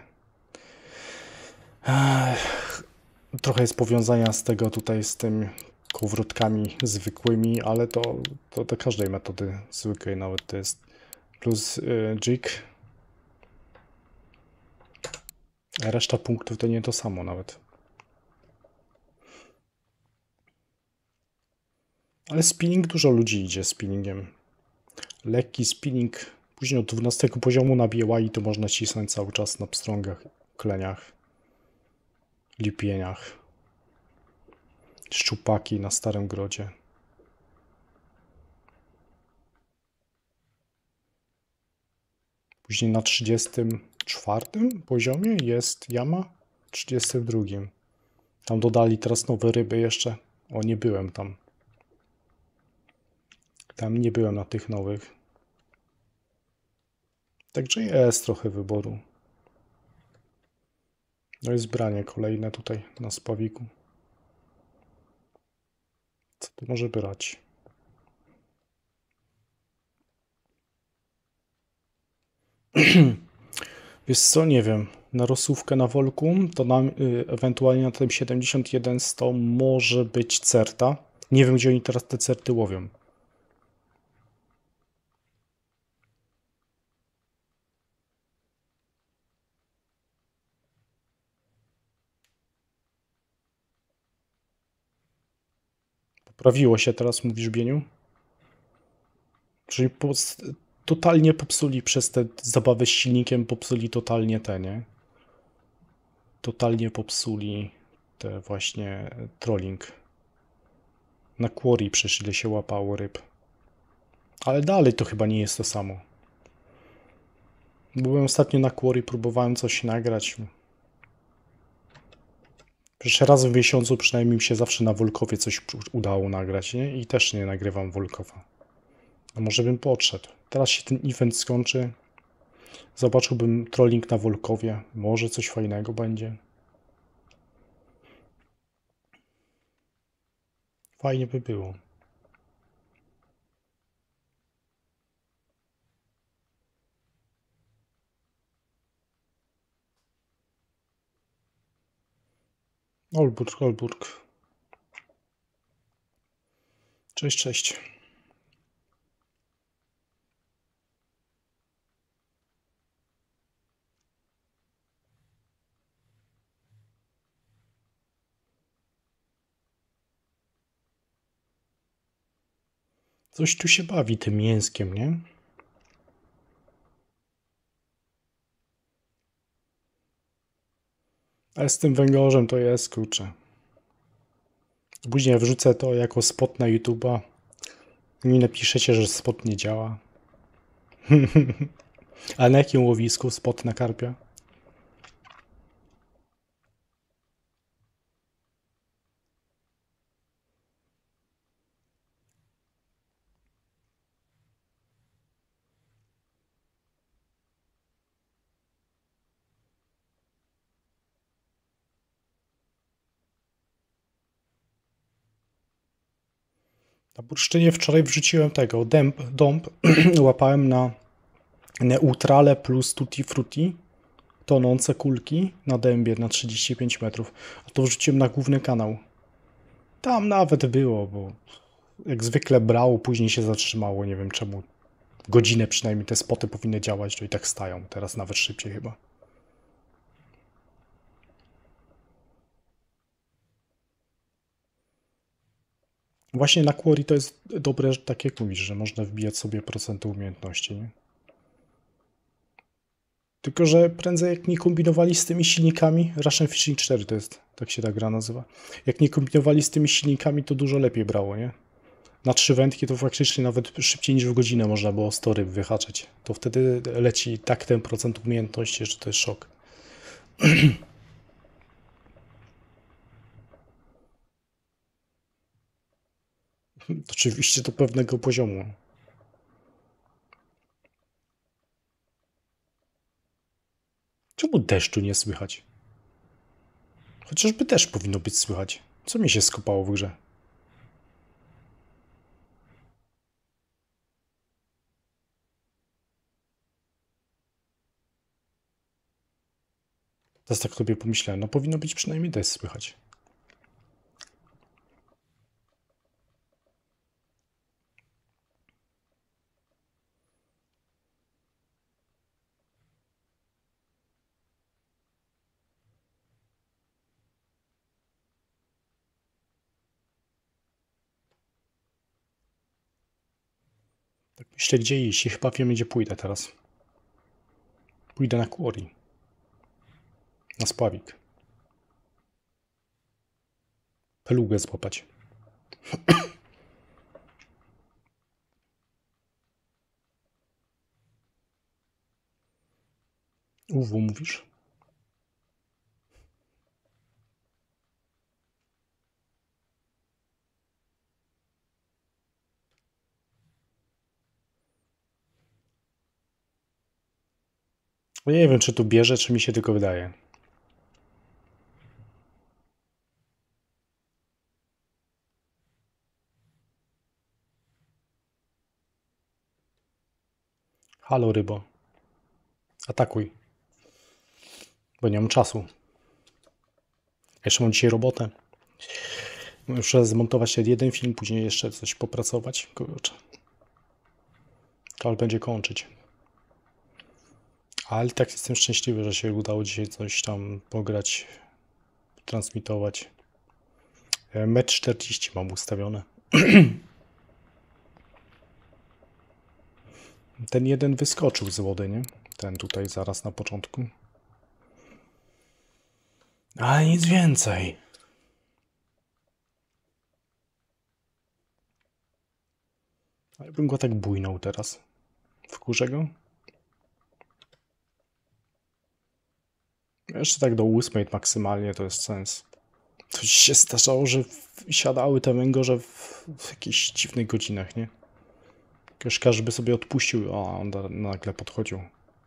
Trochę jest powiązania z tego tutaj z tym kołowrotkami zwykłymi, ale to, to do każdej metody zwykłej nawet to jest. Plus y, jig. A reszta punktów to nie to samo nawet. Ale spinning, dużo ludzi idzie spinningiem. Lekki spinning, później od dwunastego poziomu na B Y to można cisnąć cały czas na pstrągach, kleniach, lipieniach. Szczupaki na Starym Grodzie. Później na trzydziestym czwartym poziomie jest jama, trzydziestym drugim. Tam dodali teraz nowe ryby jeszcze. O, nie byłem tam. Tam nie byłem na tych nowych. Także jest trochę wyboru. No i zbranie kolejne tutaj na spawiku. Co tu może brać? Wiesz co, nie wiem. Na rosówkę na Wolku to nam y, ewentualnie na tym siedemdziesiąt jeden sto może być certa. Nie wiem, gdzie oni teraz te certy łowią. Poprawiło się teraz, mówisz, Bieniu? Czyli po, totalnie popsuli przez te zabawy z silnikiem, popsuli totalnie te, nie? Totalnie popsuli te właśnie trolling. Na quarry przecież ile się łapało ryb. Ale dalej to chyba nie jest to samo. Byłem ostatnio na quarry, próbowałem coś nagrać. Przecież raz w miesiącu przynajmniej mi się zawsze na Wolkowie coś udało nagrać, nie? I też nie nagrywam Wolkowa. A może bym podszedł. Teraz się ten event skończy. Zobaczyłbym trolling na Wolkowie. Może coś fajnego będzie. Fajnie by było. Olburg, Olburg. Cześć, cześć. Coś tu się bawi tym mięskiem, nie? Ale z tym węgorzem to jest, kurczę. Później wrzucę to jako spot na YouTube'a. Mi napiszecie, że spot nie działa. A na jakim łowisku spot na karpia? Na bursztynie wczoraj wrzuciłem tego, dęb, dąb, łapałem na neutrale plus tutti frutti, tonące kulki na dębie na trzydzieści pięć metrów, a to wrzuciłem na główny kanał. Tam nawet było, bo jak zwykle brało, później się zatrzymało, nie wiem czemu. Godzinę przynajmniej te spoty powinny działać, to i tak stają, teraz nawet szybciej chyba. Właśnie na Quarry to jest dobre, tak jak mówisz, że można wbijać sobie procenty umiejętności, nie? Tylko że prędzej jak nie kombinowali z tymi silnikami, Russian Fishing cztery to jest, tak się ta gra nazywa. Jak nie kombinowali z tymi silnikami, to dużo lepiej brało, nie? Na trzy wędki to faktycznie nawet szybciej niż w godzinę można było sto ryb wyhaczyć. To wtedy leci tak ten procent umiejętności, że to jest szok. Oczywiście do pewnego poziomu. Czemu deszczu nie słychać? Chociażby deszcz powinno być słychać. Co mi się skopało w grze? Teraz tak sobie pomyślałem, no powinno być przynajmniej deszcz słychać. Tak myślę, gdzie iść i chyba wiem, gdzie pójdę teraz. Pójdę na quarry. Na spławik. Pelugę złapać. Uwu, mówisz? Ja nie wiem, czy tu bierze, czy mi się tylko wydaje. Halo, rybo. Atakuj. Bo nie mam czasu. Jeszcze mam dzisiaj robotę. Muszę zmontować ten jeden film, później jeszcze coś popracować. Kurczę. Ale będzie kończyć. Ale tak jestem szczęśliwy, że się udało dzisiaj coś tam pograć, transmitować. Mecz czterdzieści mam ustawione. Ten jeden wyskoczył z wody, nie? Ten tutaj zaraz na początku. Ale nic więcej. Ale bym go tak bujnął teraz. Wkurzę go? Jeszcze tak do ósmej maksymalnie to jest sens. Coś się zdarzało, że siadały te węgorze w, w jakichś dziwnych godzinach, nie? Już każdy by sobie odpuścił, a on nagle podchodził.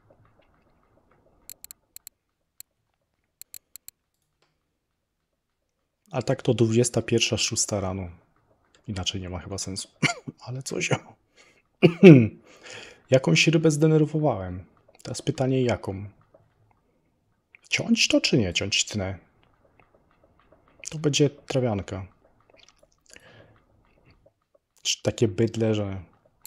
A tak to dwudziesta pierwsza, szósta rano. Inaczej nie ma chyba sensu. Ale coś. Jakąś rybę zdenerwowałem. Teraz pytanie jaką? Ciąć to czy nie ciąć tnę? To będzie trawianka. Czy takie bydle, że...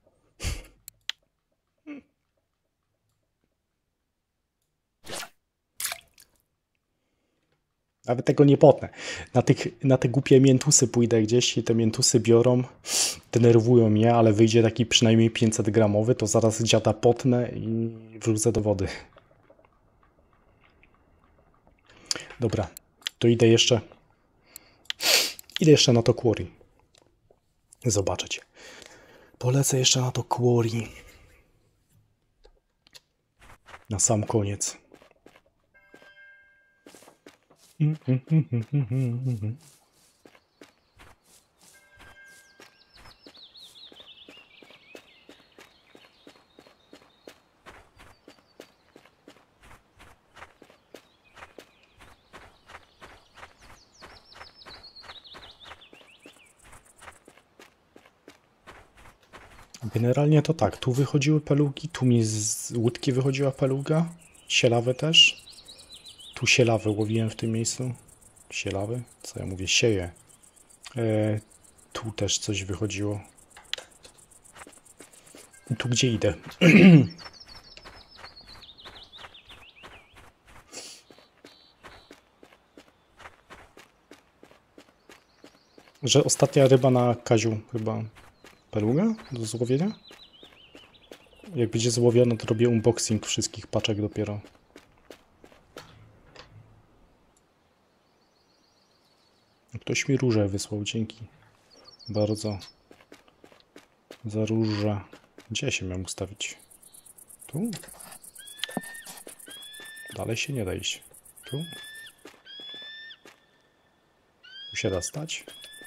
Nawet tego nie potnę. Na, tych, na te głupie miętusy pójdę gdzieś i te miętusy biorą, denerwują mnie, ale wyjdzie taki przynajmniej pięćset gramowy, to zaraz dziada potnę i wrzucę do wody. Dobra, to idę jeszcze... Idę jeszcze na to quarry. Zobaczyć. Polecę jeszcze na to quarry. Na sam koniec. Generalnie to tak, tu wychodziły pelugi, tu mi z łódki wychodziła peluga, sielawy też. Tu sielawy łowiłem w tym miejscu. Sielawy? Co ja mówię? Sieje. E, tu też coś wychodziło. I tu gdzie idę? Że ostatnia ryba na Kaziu chyba peluga do złowienia? Jak będzie złowione, to robię unboxing wszystkich paczek dopiero. Ktoś mi różę wysłał, dzięki. Bardzo. Za różę. Gdzie się miałem ustawić? Tu? Dalej się nie da iść. Tu? Tu się da stać?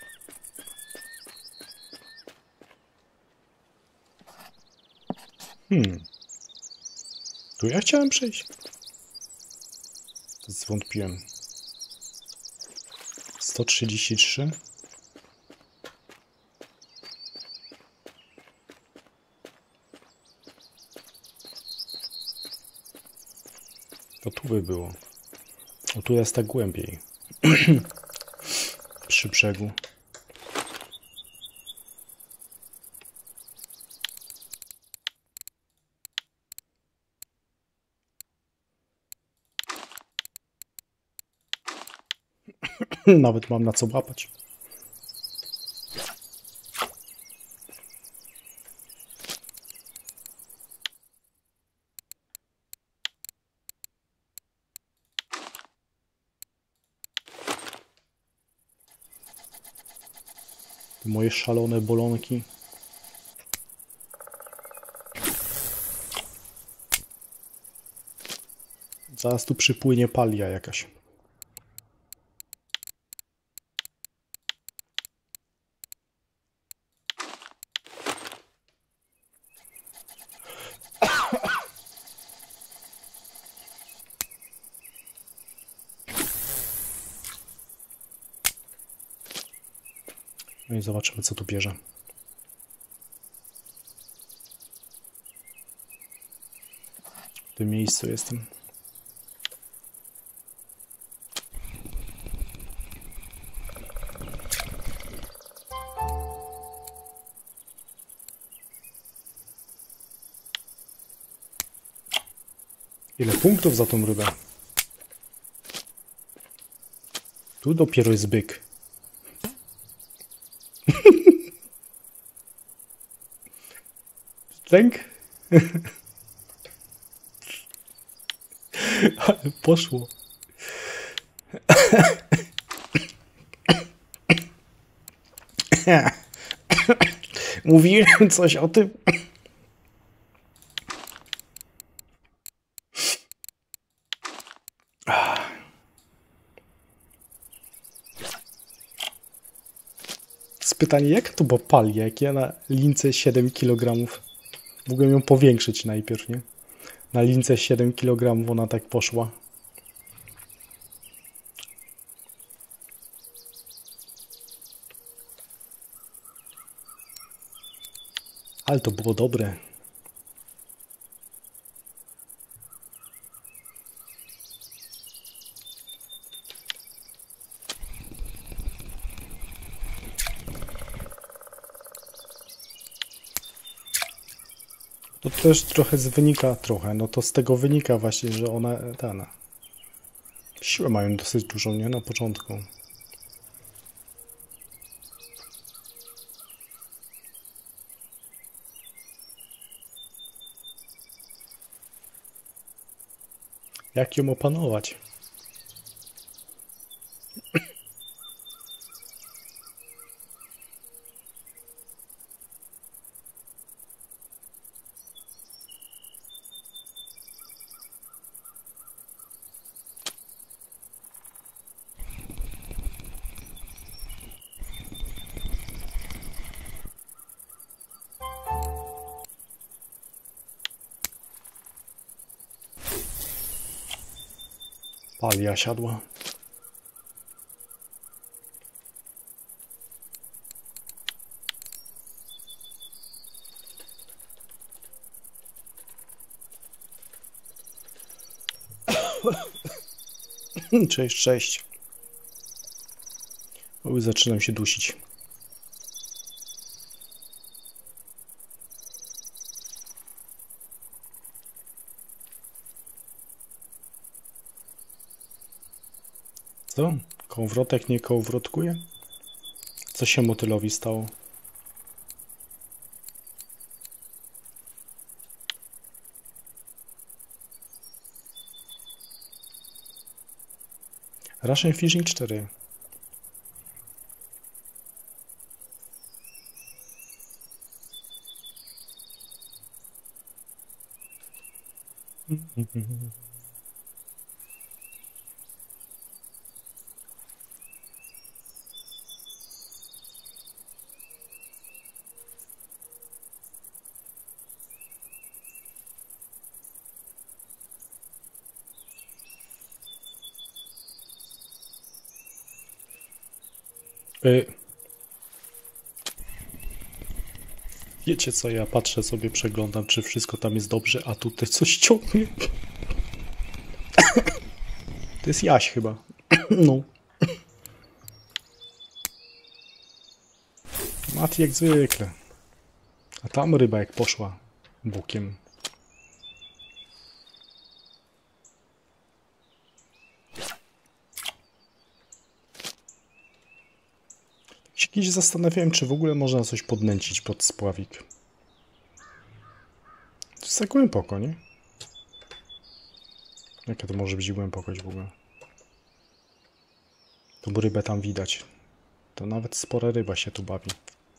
Hmm. Tu ja chciałem przejść. To zwątpiłem. sto trzydzieści trzy. To tu by było. O, tu jest tak głębiej. Przy brzegu. Nawet mam na co łapać. Moje szalone bolonki. Zaraz tu przypłynie palia jakaś. No i zobaczymy, co tu bierze. W tym miejscu jestem. Ile punktów za tą rybę? Tu dopiero jest byk. Ręk? Ale poszło. Mówiłem coś o tym. Pytanie, jak to było pali, jak ja na lince siedem kilogramów. Mogłem ją powiększyć najpierw, nie? Na lince siedem kilogramów ona tak poszła. Ale to było dobre. To też trochę z wynika, trochę, no to z tego wynika właśnie, że one, ten, siłę mają dosyć dużą, nie? Na początku. Jak ją opanować? Palia siadła. Cześć, cześć. O, zaczynam się dusić. Co? Kołowrotek nie kołowrotkuje? Co się motylowi stało? Russian Fishing cztery. Y Wiecie co, ja patrzę sobie, przeglądam, czy wszystko tam jest dobrze, a tutaj coś ciągnie. To jest Jaś chyba. No. Mati jak zwykle. A tam ryba jak poszła bokiem. Się kiedyś zastanawiałem, czy w ogóle można coś podnęcić pod spławik. To jest tak głęboko, nie? Jaka to może być głębokość w ogóle? Tu rybę tam widać. To nawet spora ryba się tu bawi.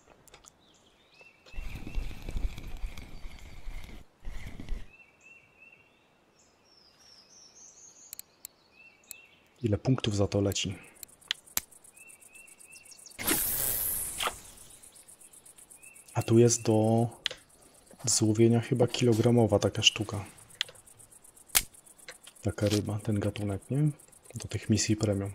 Ile punktów za to leci? A tu jest do złowienia chyba kilogramowa taka sztuka. Taka ryba, ten gatunek, nie? Do tych misji premium.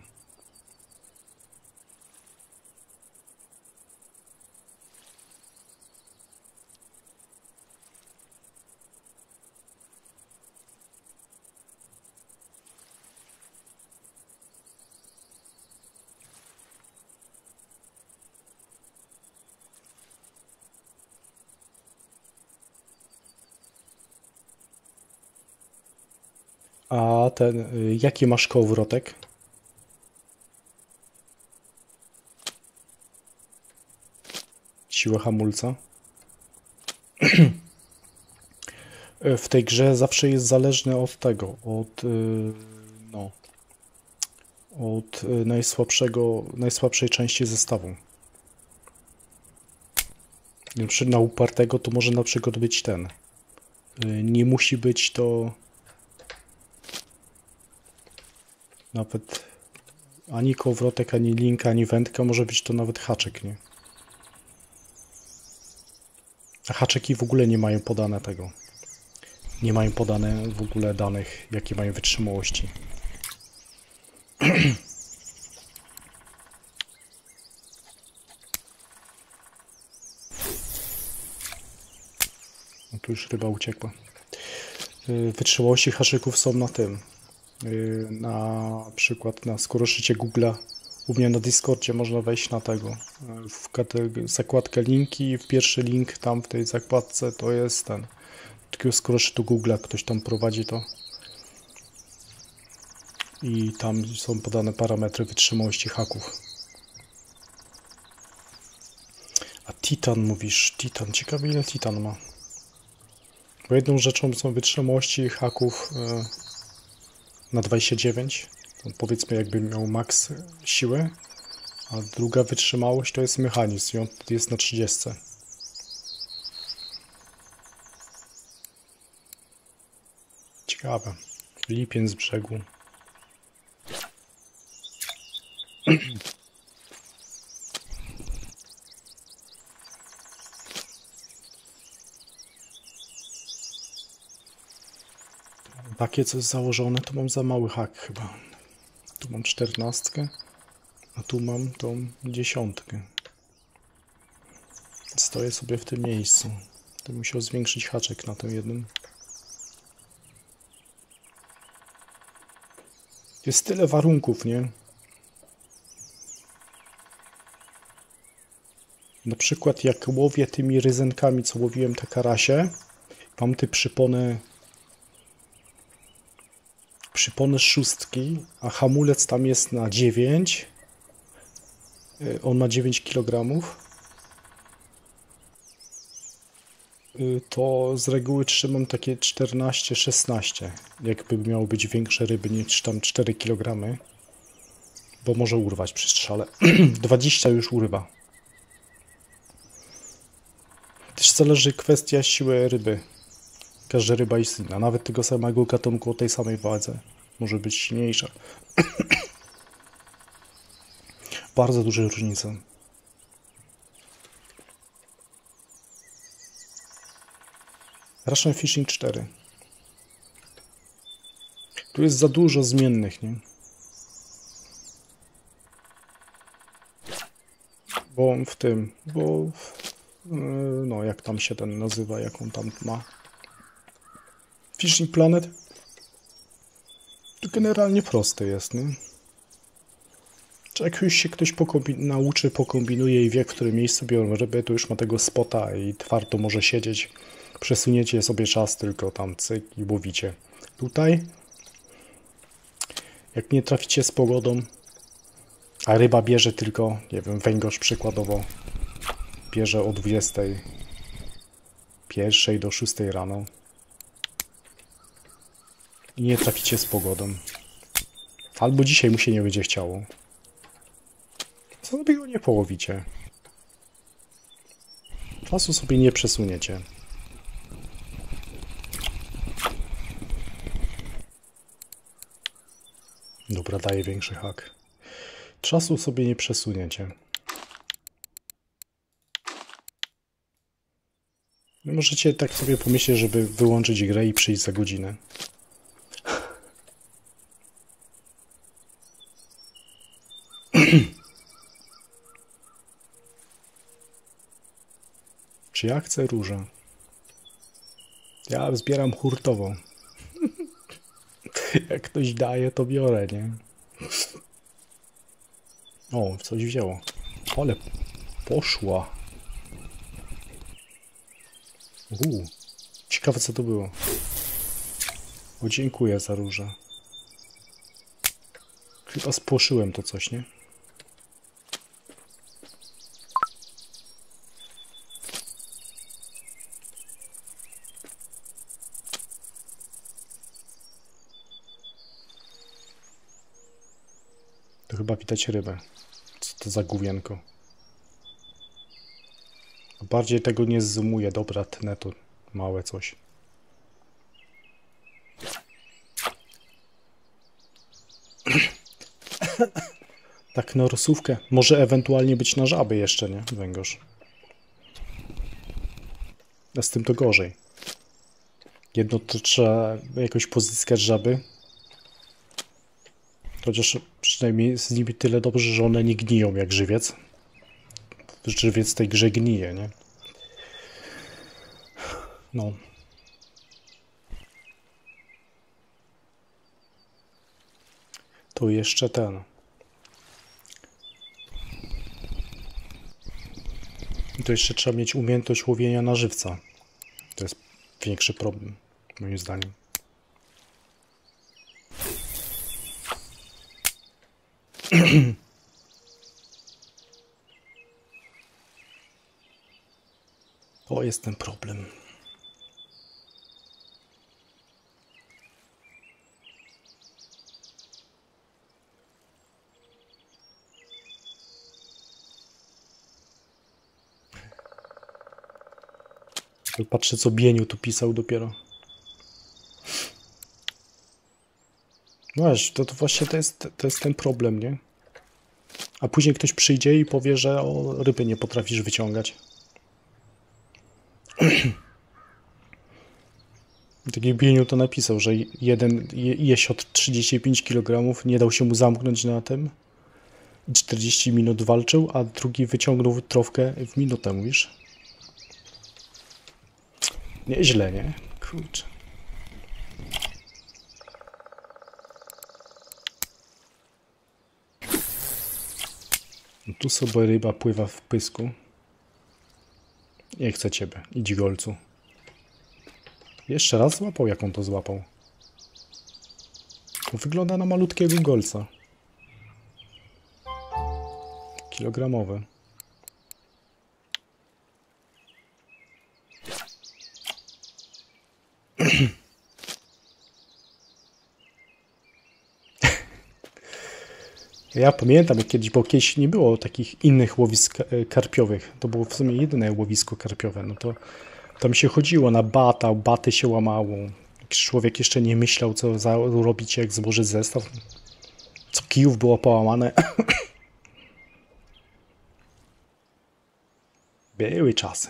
A ten, y, jaki masz kołowrotek? Siła hamulca? W tej grze zawsze jest zależne od tego, od, y, no, od y, najsłabszego, najsłabszej części zestawu. Na upartego to może na przykład być ten. Y, nie musi być to nawet ani kołowrotek, ani linka, ani wędka, może być to nawet haczek, nie? A haczeki w ogóle nie mają podane tego. Nie mają podane w ogóle danych, jakie mają wytrzymałości. No tu już ryba uciekła. Wytrzymałości haczyków są na tym. Na przykład na skoroszycie Google'a. U mnie na Discordzie można wejść na tego. W zakładkę linki. W pierwszy link tam w tej zakładce to jest ten. Takiego skoroszytu Google'a. Ktoś tam prowadzi to. I tam są podane parametry wytrzymałości haków. A Titan mówisz. Titan. Ciekawe ile Titan ma. Bo jedną rzeczą są wytrzymałości haków yy, na dwadzieścia dziewięć. To powiedzmy jakby miał max siłę. A druga wytrzymałość to jest mechanizm. I on jest na trzydzieści. Ciekawe. Lipień z brzegu. Takie co jest założone, to mam za mały hak chyba. Tu mam czternastkę, a tu mam tą dziesiątkę. Stoję sobie w tym miejscu. To musiał zwiększyć haczek na tym jednym. Jest tyle warunków, nie? Na przykład jak łowię tymi ryzenkami, co łowiłem te karasie, mam te przypony przypony szóstki, a hamulec tam jest na dziewięć. On ma dziewięć kilogramów. To z reguły trzymam takie czternaście szesnaście. Jakby miało być większe ryby niż tam cztery kilogramy. Bo może urwać przy strzale. dwadzieścia już urywa. Też zależy kwestia siły ryby. Każda ryba jest inna. Nawet tego samego gatunku o tej samej wadze może być silniejsza. Bardzo duże różnice. Russian Fishing cztery. Tu jest za dużo zmiennych, nie? Bo w tym, bo no jak tam się ten nazywa, jak on tam ma. Fishing Planet to generalnie prosty jest, nie? Czy jak już się ktoś pokombi- nauczy, pokombinuje i wie, w którym miejscu biorą ryby, to już ma tego spota i twardo może siedzieć. Przesuniecie sobie czas tylko tam cyk i łowicie. Tutaj jak nie traficie z pogodą, a ryba bierze tylko, nie wiem, węgorz przykładowo, bierze o dwudziestej pierwszej do szóstej rano i nie traficie z pogodą. Albo dzisiaj mu się nie będzie chciało. Co sobie go nie połowicie. Czasu sobie nie przesuniecie. Dobra, daję większy hak. Czasu sobie nie przesuniecie. Możecie tak sobie pomyśleć, żeby wyłączyć grę i przyjść za godzinę. Czy ja chcę różę? Ja zbieram hurtowo. Jak ktoś daje, to biorę, nie? O, coś wzięło. Ale poszła. Uuu, ciekawe co to było. O, dziękuję za różę. Chyba spłoszyłem to coś, nie? To chyba widać rybę. Co to za główienko. Bardziej tego nie zoomuje. Dobra, tnę to małe coś. Tak na rosówkę. Może ewentualnie być na żaby jeszcze, nie? Węgorz. A z tym to gorzej. Jedno to trzeba jakoś pozyskać żaby. Chociaż przynajmniej z nimi tyle dobrze, że one nie gniją jak żywiec. Żywiec w tej grze gnije, nie? No. To jeszcze ten. I to jeszcze trzeba mieć umiejętność łowienia na żywca. To jest większy problem, moim zdaniem. To jest ten problem. Patrzę, co Bieniu tu pisał dopiero. No wiesz, to, to właśnie to jest, to jest ten problem, nie? A później ktoś przyjdzie i powie, że o, ryby nie potrafisz wyciągać. Taki Bieniu to napisał, że jeden je, jesiot trzydzieści pięć kilogramów, nie dał się mu zamknąć na tym i czterdzieści minut walczył, a drugi wyciągnął trofkę w minutę, mówisz? Nieźle, nie? Kurczę. No tu sobie ryba pływa w pysku. Nie chcę ciebie, idź golcu. Jeszcze raz złapał, jak on to złapał. Wygląda na malutkiego golca. Kilogramowy. Ja pamiętam, jak kiedyś, bo kiedyś nie było takich innych łowisk karpiowych. To było w sumie jedyne łowisko karpiowe. No to tam się chodziło na bata, baty się łamało. Człowiek jeszcze nie myślał, co robić, jak złożyć zestaw. Co kijów było połamane. Były czasy.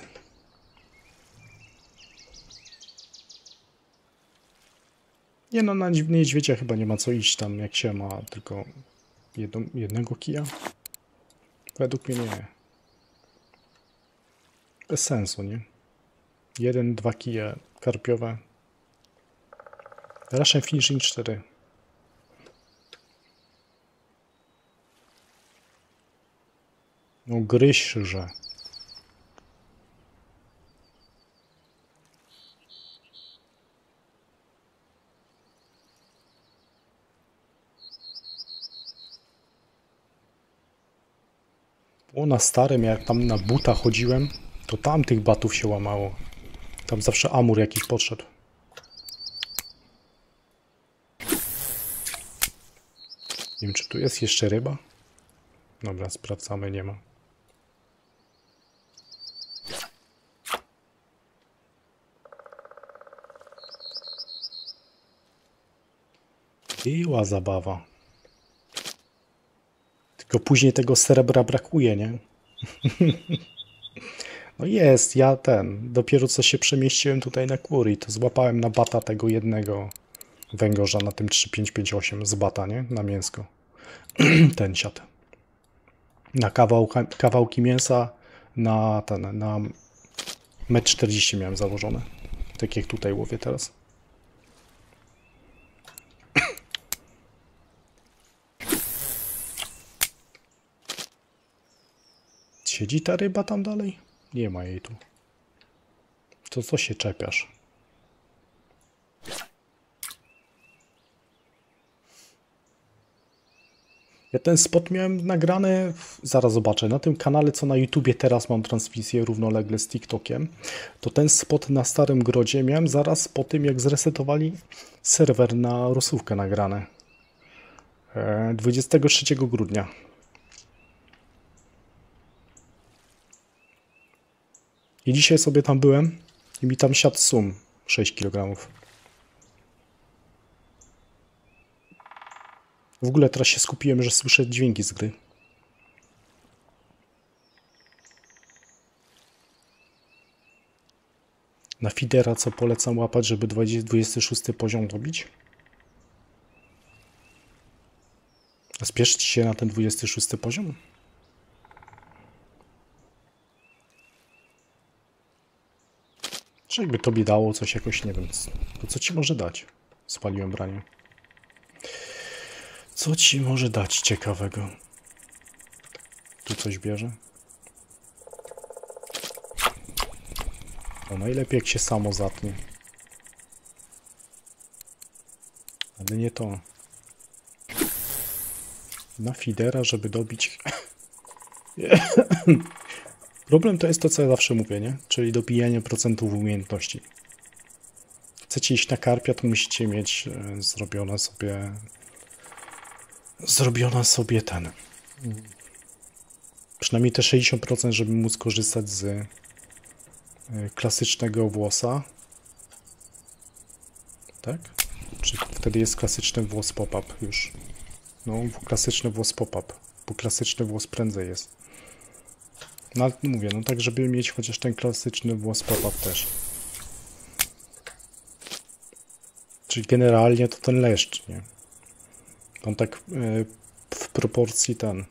Nie no, na niedźwiedzia chyba nie ma co iść tam, jak się ma tylko jedną, jednego kija. Według mnie nie. Bez sensu, nie? Jeden, dwa kije karpiowe. Russian Finishing cztery. No gryźże. O, na starym, jak tam na buta chodziłem, to tam tych batów się łamało. Tam zawsze amur jakiś podszedł. Nie wiem, czy tu jest jeszcze ryba? Dobra, sprawdzamy, nie ma. Była zabawa. Tylko później tego srebra brakuje, nie? No jest, ja ten, dopiero co się przemieściłem tutaj na Quarry, to złapałem na bata tego jednego węgorza na tym trzy pięć pięć osiem z bata, nie? Na mięsko. Ten siat. Na kawałka, kawałki mięsa na ten, na metr czterdzieści miałem założone. Tak jak tutaj łowię teraz. Siedzi ta ryba tam dalej? Nie ma jej tu. To co się czepiasz? Ja ten spot miałem nagrany, zaraz zobaczę, na tym kanale, co na YouTubie teraz mam transmisję równolegle z TikTokiem, to ten spot na Starym Grodzie miałem zaraz po tym, jak zresetowali serwer na Rosówkę nagrane. dwudziestego trzeciego grudnia. I dzisiaj sobie tam byłem i mi tam siadł sum sześć kilogramów. W ogóle teraz się skupiłem, że słyszę dźwięki z gry. Na feedera co polecam łapać, żeby dwudziesty szósty poziom dobić? A spieszcie się na ten dwudziesty szósty poziom? Czy jakby tobie dało coś jakoś, nie wiem, to co ci może dać? Spaliłem branie. Co ci może dać ciekawego? Tu coś bierze? No najlepiej jak się samo zatnie. Ale nie to. Na feedera, żeby dobić... Problem to jest to, co ja zawsze mówię, nie? Czyli dobijanie procentów umiejętności. Chcecie iść na karpia, to musicie mieć e, zrobione sobie... Zrobione sobie ten... Przynajmniej te sześćdziesiąt procent, żeby móc korzystać z e, klasycznego włosa. Tak? Czy wtedy jest klasyczny włos pop-up już? No, klasyczny włos pop-up, bo klasyczny włos prędzej jest. No ale mówię, no tak, żeby mieć chociaż ten klasyczny włos pop-up też. Czyli generalnie to ten leszcz, nie? On tak yy, w proporcji ten...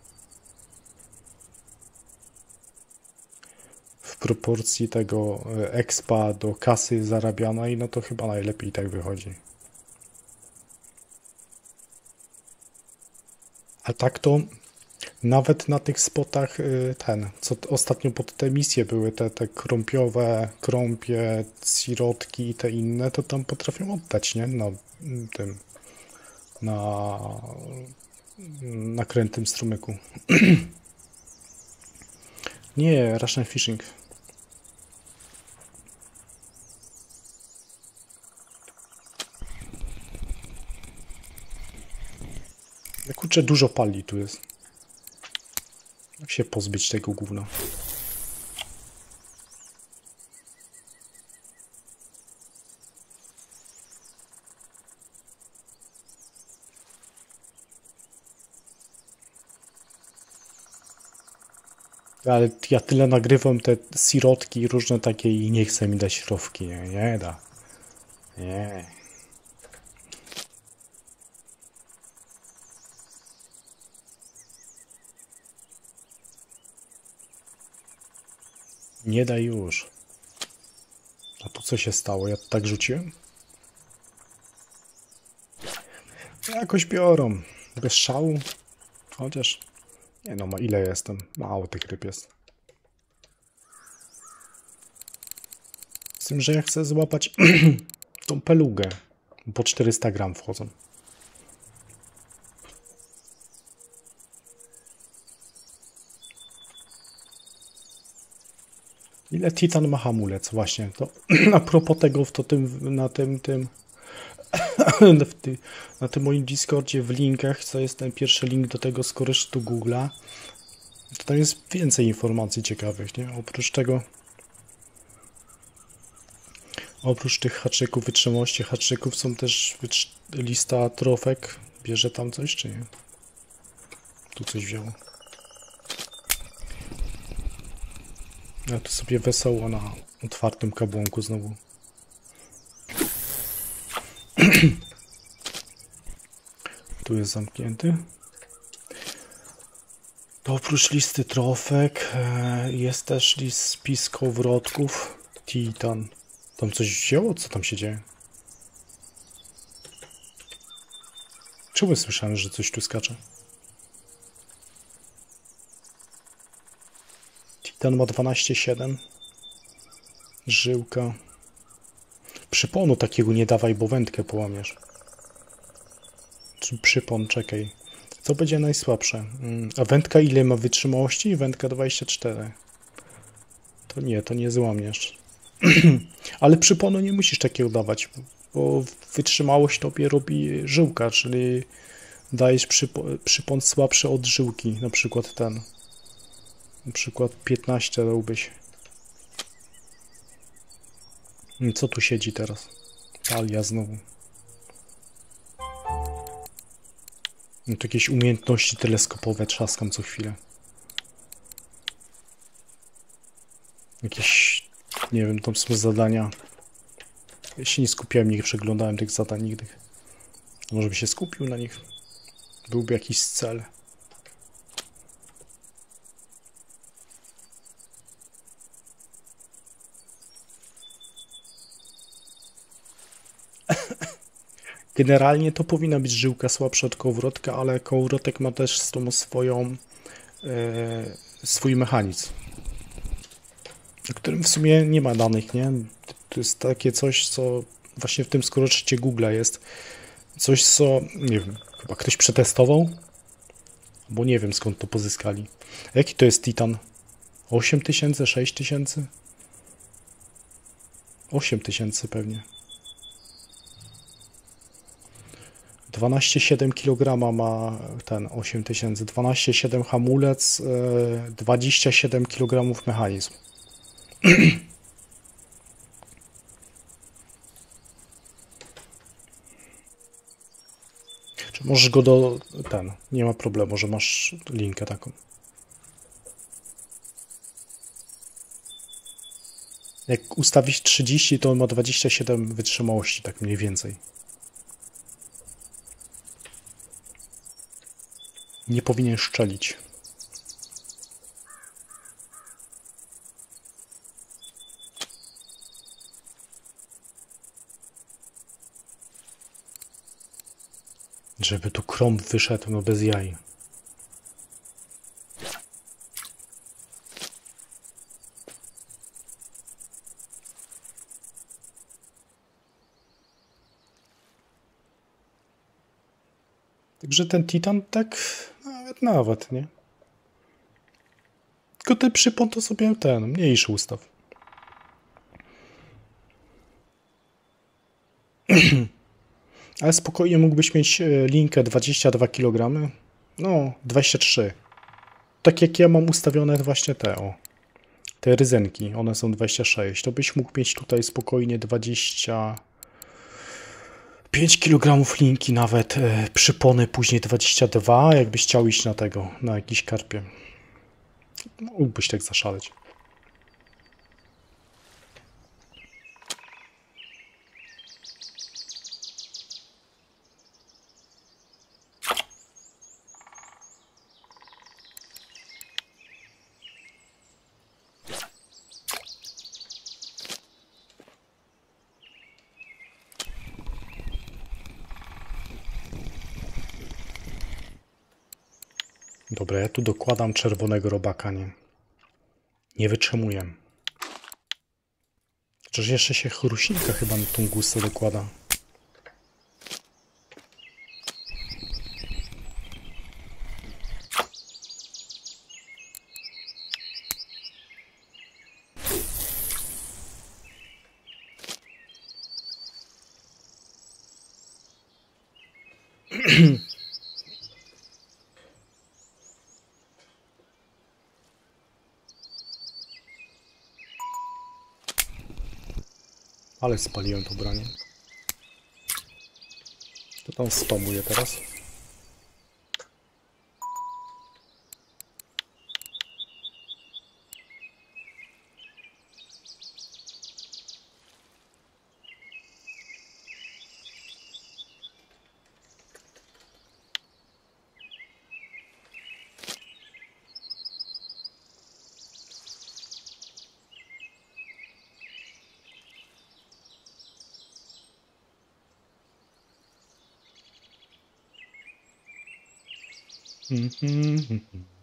W proporcji tego expa do kasy zarabianej, no to chyba najlepiej tak wychodzi. A tak to nawet na tych spotach ten, co ostatnio pod te misje były, te, te krąpiowe, krąpie, sirotki i te inne, to tam potrafią oddać, nie? Na tym, na nakrętym strumyku. Nie, Russian Fishing. Kurczę, dużo pali tu jest. Jak się pozbyć tego gówna? Ale ja tyle nagrywam te sirotki różne takie i nie chcę mi dać śrowki. Nie, nie da. Nie. Nie da już. A tu co się stało? Ja to tak rzuciłem? Jakoś biorą. Bez szału. Chociaż... Nie no, ma ile jestem? Mało tych ryb jest. Z tym, że ja chcę złapać tą pelugę. Po czterysta gram wchodzą. Ile Titan ma hamulec? Właśnie. To a propos tego, to tym, na tym, tym w ty, na tym moim Discordzie w linkach, co jest ten pierwszy link do tego skorysztu Google'a, to tam jest więcej informacji ciekawych, nie? Oprócz tego, oprócz tych haczyków, wytrzymałości haczyków są też lista trofek. Bierze tam coś, czy nie? Tu coś wzięło. Ja tu sobie wesoło na otwartym kabłonku znowu. Tu jest zamknięty. To oprócz listy trofek jest też list spis kołowrotków. Titan. Tam coś wzięło? Co tam się dzieje? Czemu słyszałem, że coś tu skacze? Titan ma dwanaście siedem. Żyłka. Przyponu takiego nie dawaj, bo wędkę połamiesz. Czy przypon, czekaj. Co będzie najsłabsze? A wędka ile ma wytrzymałości? Wędka dwadzieścia cztery. To nie, to nie złamiesz. Ale przyponu nie musisz takiego dawać, bo wytrzymałość tobie robi żyłka, czyli dajesz przypo- przypon słabszy od żyłki, na przykład ten. Na przykład piętnaście dałbyś. Co tu siedzi teraz? Talia znowu. No to jakieś umiejętności teleskopowe trzaskam co chwilę. Jakieś, nie wiem, tam są zadania. Ja się nie skupiałem, nie przeglądałem tych zadań nigdy. Może by się skupił na nich. Byłby jakiś cel. Generalnie to powinna być żyłka słabsza od kołowrotka, ale kołowrotek ma też z tą swoją e, swój mechanizm, o którym w sumie nie ma danych, nie? To jest takie coś, co właśnie w tym skoryszcie Google'a jest. Coś, co, nie wiem, chyba ktoś przetestował, bo nie wiem skąd to pozyskali. A jaki to jest Titan? osiem tysięcy? sześć tysięcy? osiem tysięcy pewnie. dwanaście przecinek siedem kilograma ma ten osiem tysięcy. dwanaście przecinek siedem hamulec, dwadzieścia siedem kilogramów mechanizm. Czy możesz go do... ten, nie ma problemu, że masz linkę taką. Jak ustawić trzydzieści, to on ma dwadzieścia siedem wytrzymałości, tak mniej więcej. Nie powinien szczelić. Żeby tu krąb wyszedł, no bez jaj. Także ten Titan tak nawet, nawet, nie? Tylko ten przypon to sobie ten, mniejszy ustaw. Ale spokojnie mógłbyś mieć linkę dwadzieścia dwa kilogramy. No, dwadzieścia trzy. Tak jak ja mam ustawione właśnie te, o. Te ryzenki, one są dwadzieścia sześć. To byś mógł mieć tutaj spokojnie dwadzieścia pięć kilogramów linki nawet, e, przypony później dwadzieścia dwa, jakbyś chciał iść na tego, na jakiś karpie. Mógłbyś tak zaszaleć. Dobra, ja tu dokładam czerwonego robaka, nie? Nie wytrzymuję. Chociaż jeszcze się chruśnika chyba na tą gustę dokłada. Ale spaliłem to branie. To tam spamuję teraz. Mm-hmm.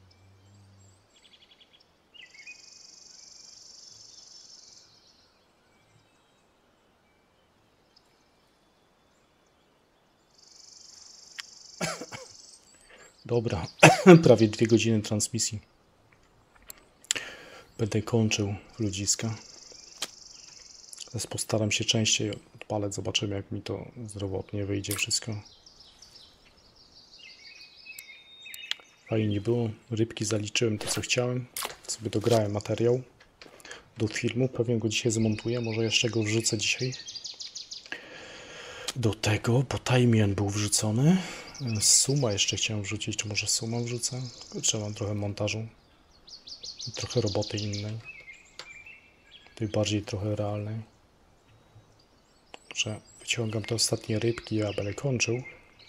Dobra, prawie dwie godziny transmisji. Będę kończył ludziska. Teraz postaram się częściej odpalać, zobaczymy jak mi to zdrowotnie wyjdzie wszystko. Fajnie było, rybki zaliczyłem to co chciałem, sobie dograłem materiał do filmu, pewnie go dzisiaj zmontuję, może jeszcze go wrzucę dzisiaj. Do tego, bo Taimian był wrzucony, Suma jeszcze chciałem wrzucić, czy może Suma wrzucę? Trzeba mam trochę montażu, trochę roboty innej, tej bardziej trochę realnej. Że wyciągam te ostatnie rybki, ja będę kończył.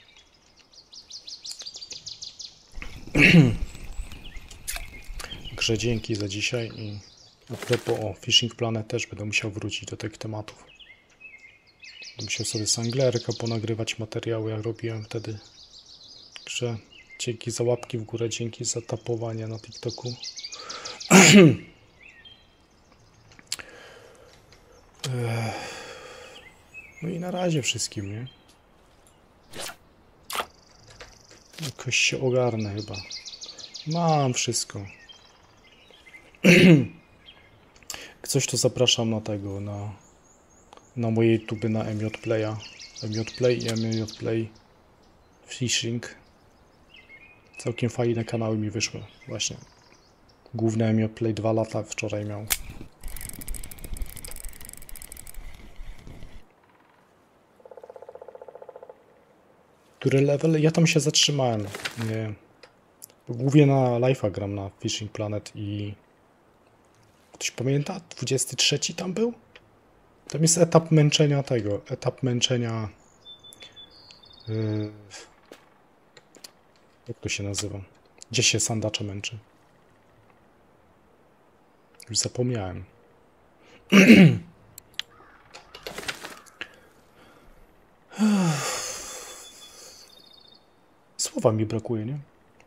Także dzięki za dzisiaj i a propos o Fishing Planet też będę musiał wrócić do tych tematów. Będę musiał sobie z Anglerka ponagrywać materiały, jak robiłem wtedy. Także dzięki za łapki w górę, dzięki za tapowanie na TikToku. No i na razie wszystkim, nie? Jakoś się ogarnę chyba. Mam wszystko. Jak coś to zapraszam na tego, na, na moje YouTube na M J Playa. M J Play i M J Play Fishing. Całkiem fajne kanały mi wyszły. Właśnie. Główny M J Play dwa lata wczoraj miał. Który level? Ja tam się zatrzymałem. Nie. Głównie na live'a gram na Fishing Planet i... Ktoś pamięta? dwudziesty trzeci tam był? Tam jest etap męczenia tego. Etap męczenia... Yy... Jak to się nazywa? Gdzie się sandacze męczy? Już zapomniałem. Słowa mi brakuje, nie?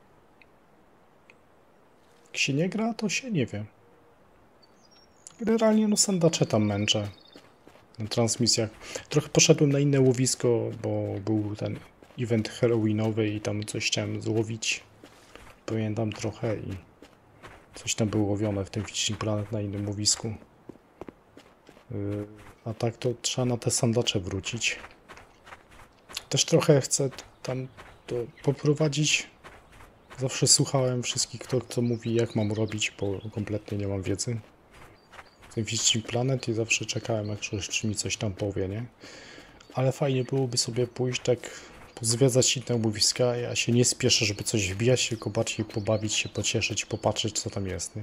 Jak się nie gra, to się nie wie. Generalnie no sandacze tam męczę na transmisjach. Trochę poszedłem na inne łowisko, bo był ten event halloweenowy i tam coś chciałem złowić. Pamiętam trochę i coś tam było łowione w tym Fishing Planet na innym łowisku. A tak to trzeba na te sandacze wrócić. Też trochę chcę tam to poprowadzić Zawsze słuchałem wszystkich, kto, kto mówi, jak mam robić, bo kompletnie nie mam wiedzy. Ten Team Planet i zawsze czekałem, jak ktoś czy mi coś tam powie, nie? Ale fajnie byłoby sobie pójść tak, pozwiedzać inne łowiska. Ja się nie spieszę, żeby coś wbijać, tylko bardziej pobawić się, pocieszyć, popatrzeć, co tam jest, nie?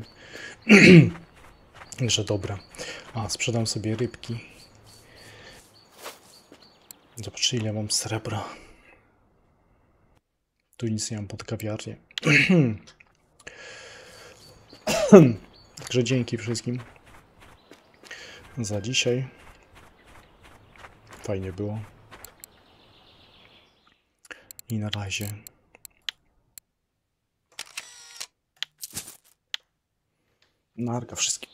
Że dobra. A, sprzedam sobie rybki. Zobaczcie, ile mam srebra. Tu nic nie mam pod kawiarnię. Także dzięki wszystkim za dzisiaj. Fajnie było. I na razie. Narka wszystkim.